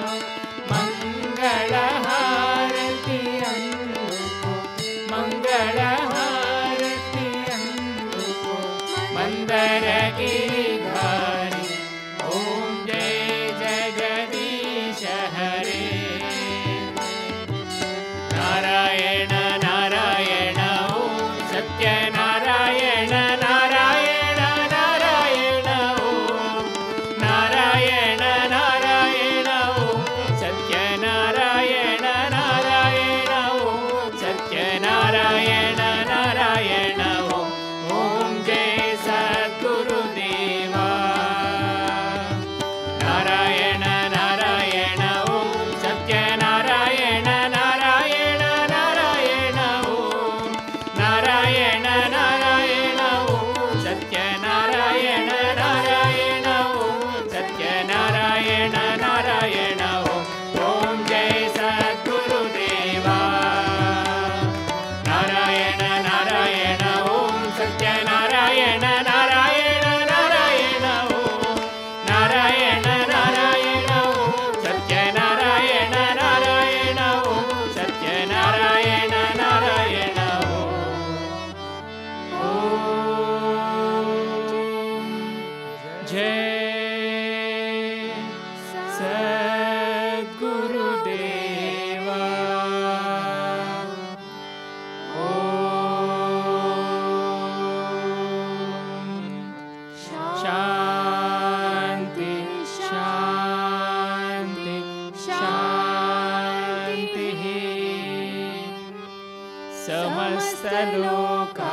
मंगल हारति अंदुको मंगल हारति अंदुको मंदर गिरिधारी ओम जय जगदीश हरे नारायण नारायण ओम सत्य नारायण नारायण ನಾರಾಯಣ ನಾರಾಯಣ ನಾರಾಯಣ ಓಂ ನಾರಾಯಣ ನಾರಾಯಣ ಓಂ ಸತ್ಯನಾರಾಯಣ ನಾರಾಯಣ ಓಂ ಸತ್ಯನಾರಾಯಣ ನಾರಾಯಣ ಓಂ ಜಯ ಸದ್ಗುರುದೇವಾ ಶಾಂತಿ ಶಾಂತಿ ಶಾಂತಿ ಸಮಸ್ತಲೋಕಾ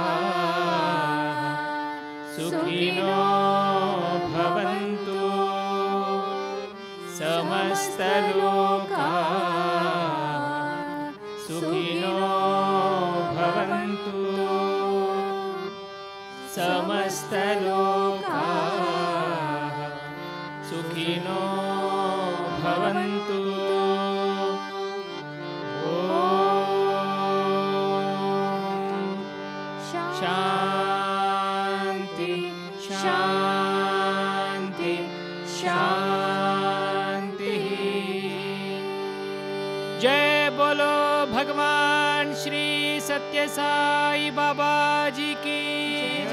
ಸುಖಿನೋ ಭವಂತು ಸಮಸ್ತಲೋಕಾ ಸುಖಿನೋ ಭವಂತು ಸಮಸ್ತಲೋಕಾ ಸುಖಿನೋ ಭವಂತು ಓಂ ಶಾಂತಿ ಶಾಂತಿ ಶಾಂತಿ जय बोलो भगवान श्री सत्य साई बाबा जी की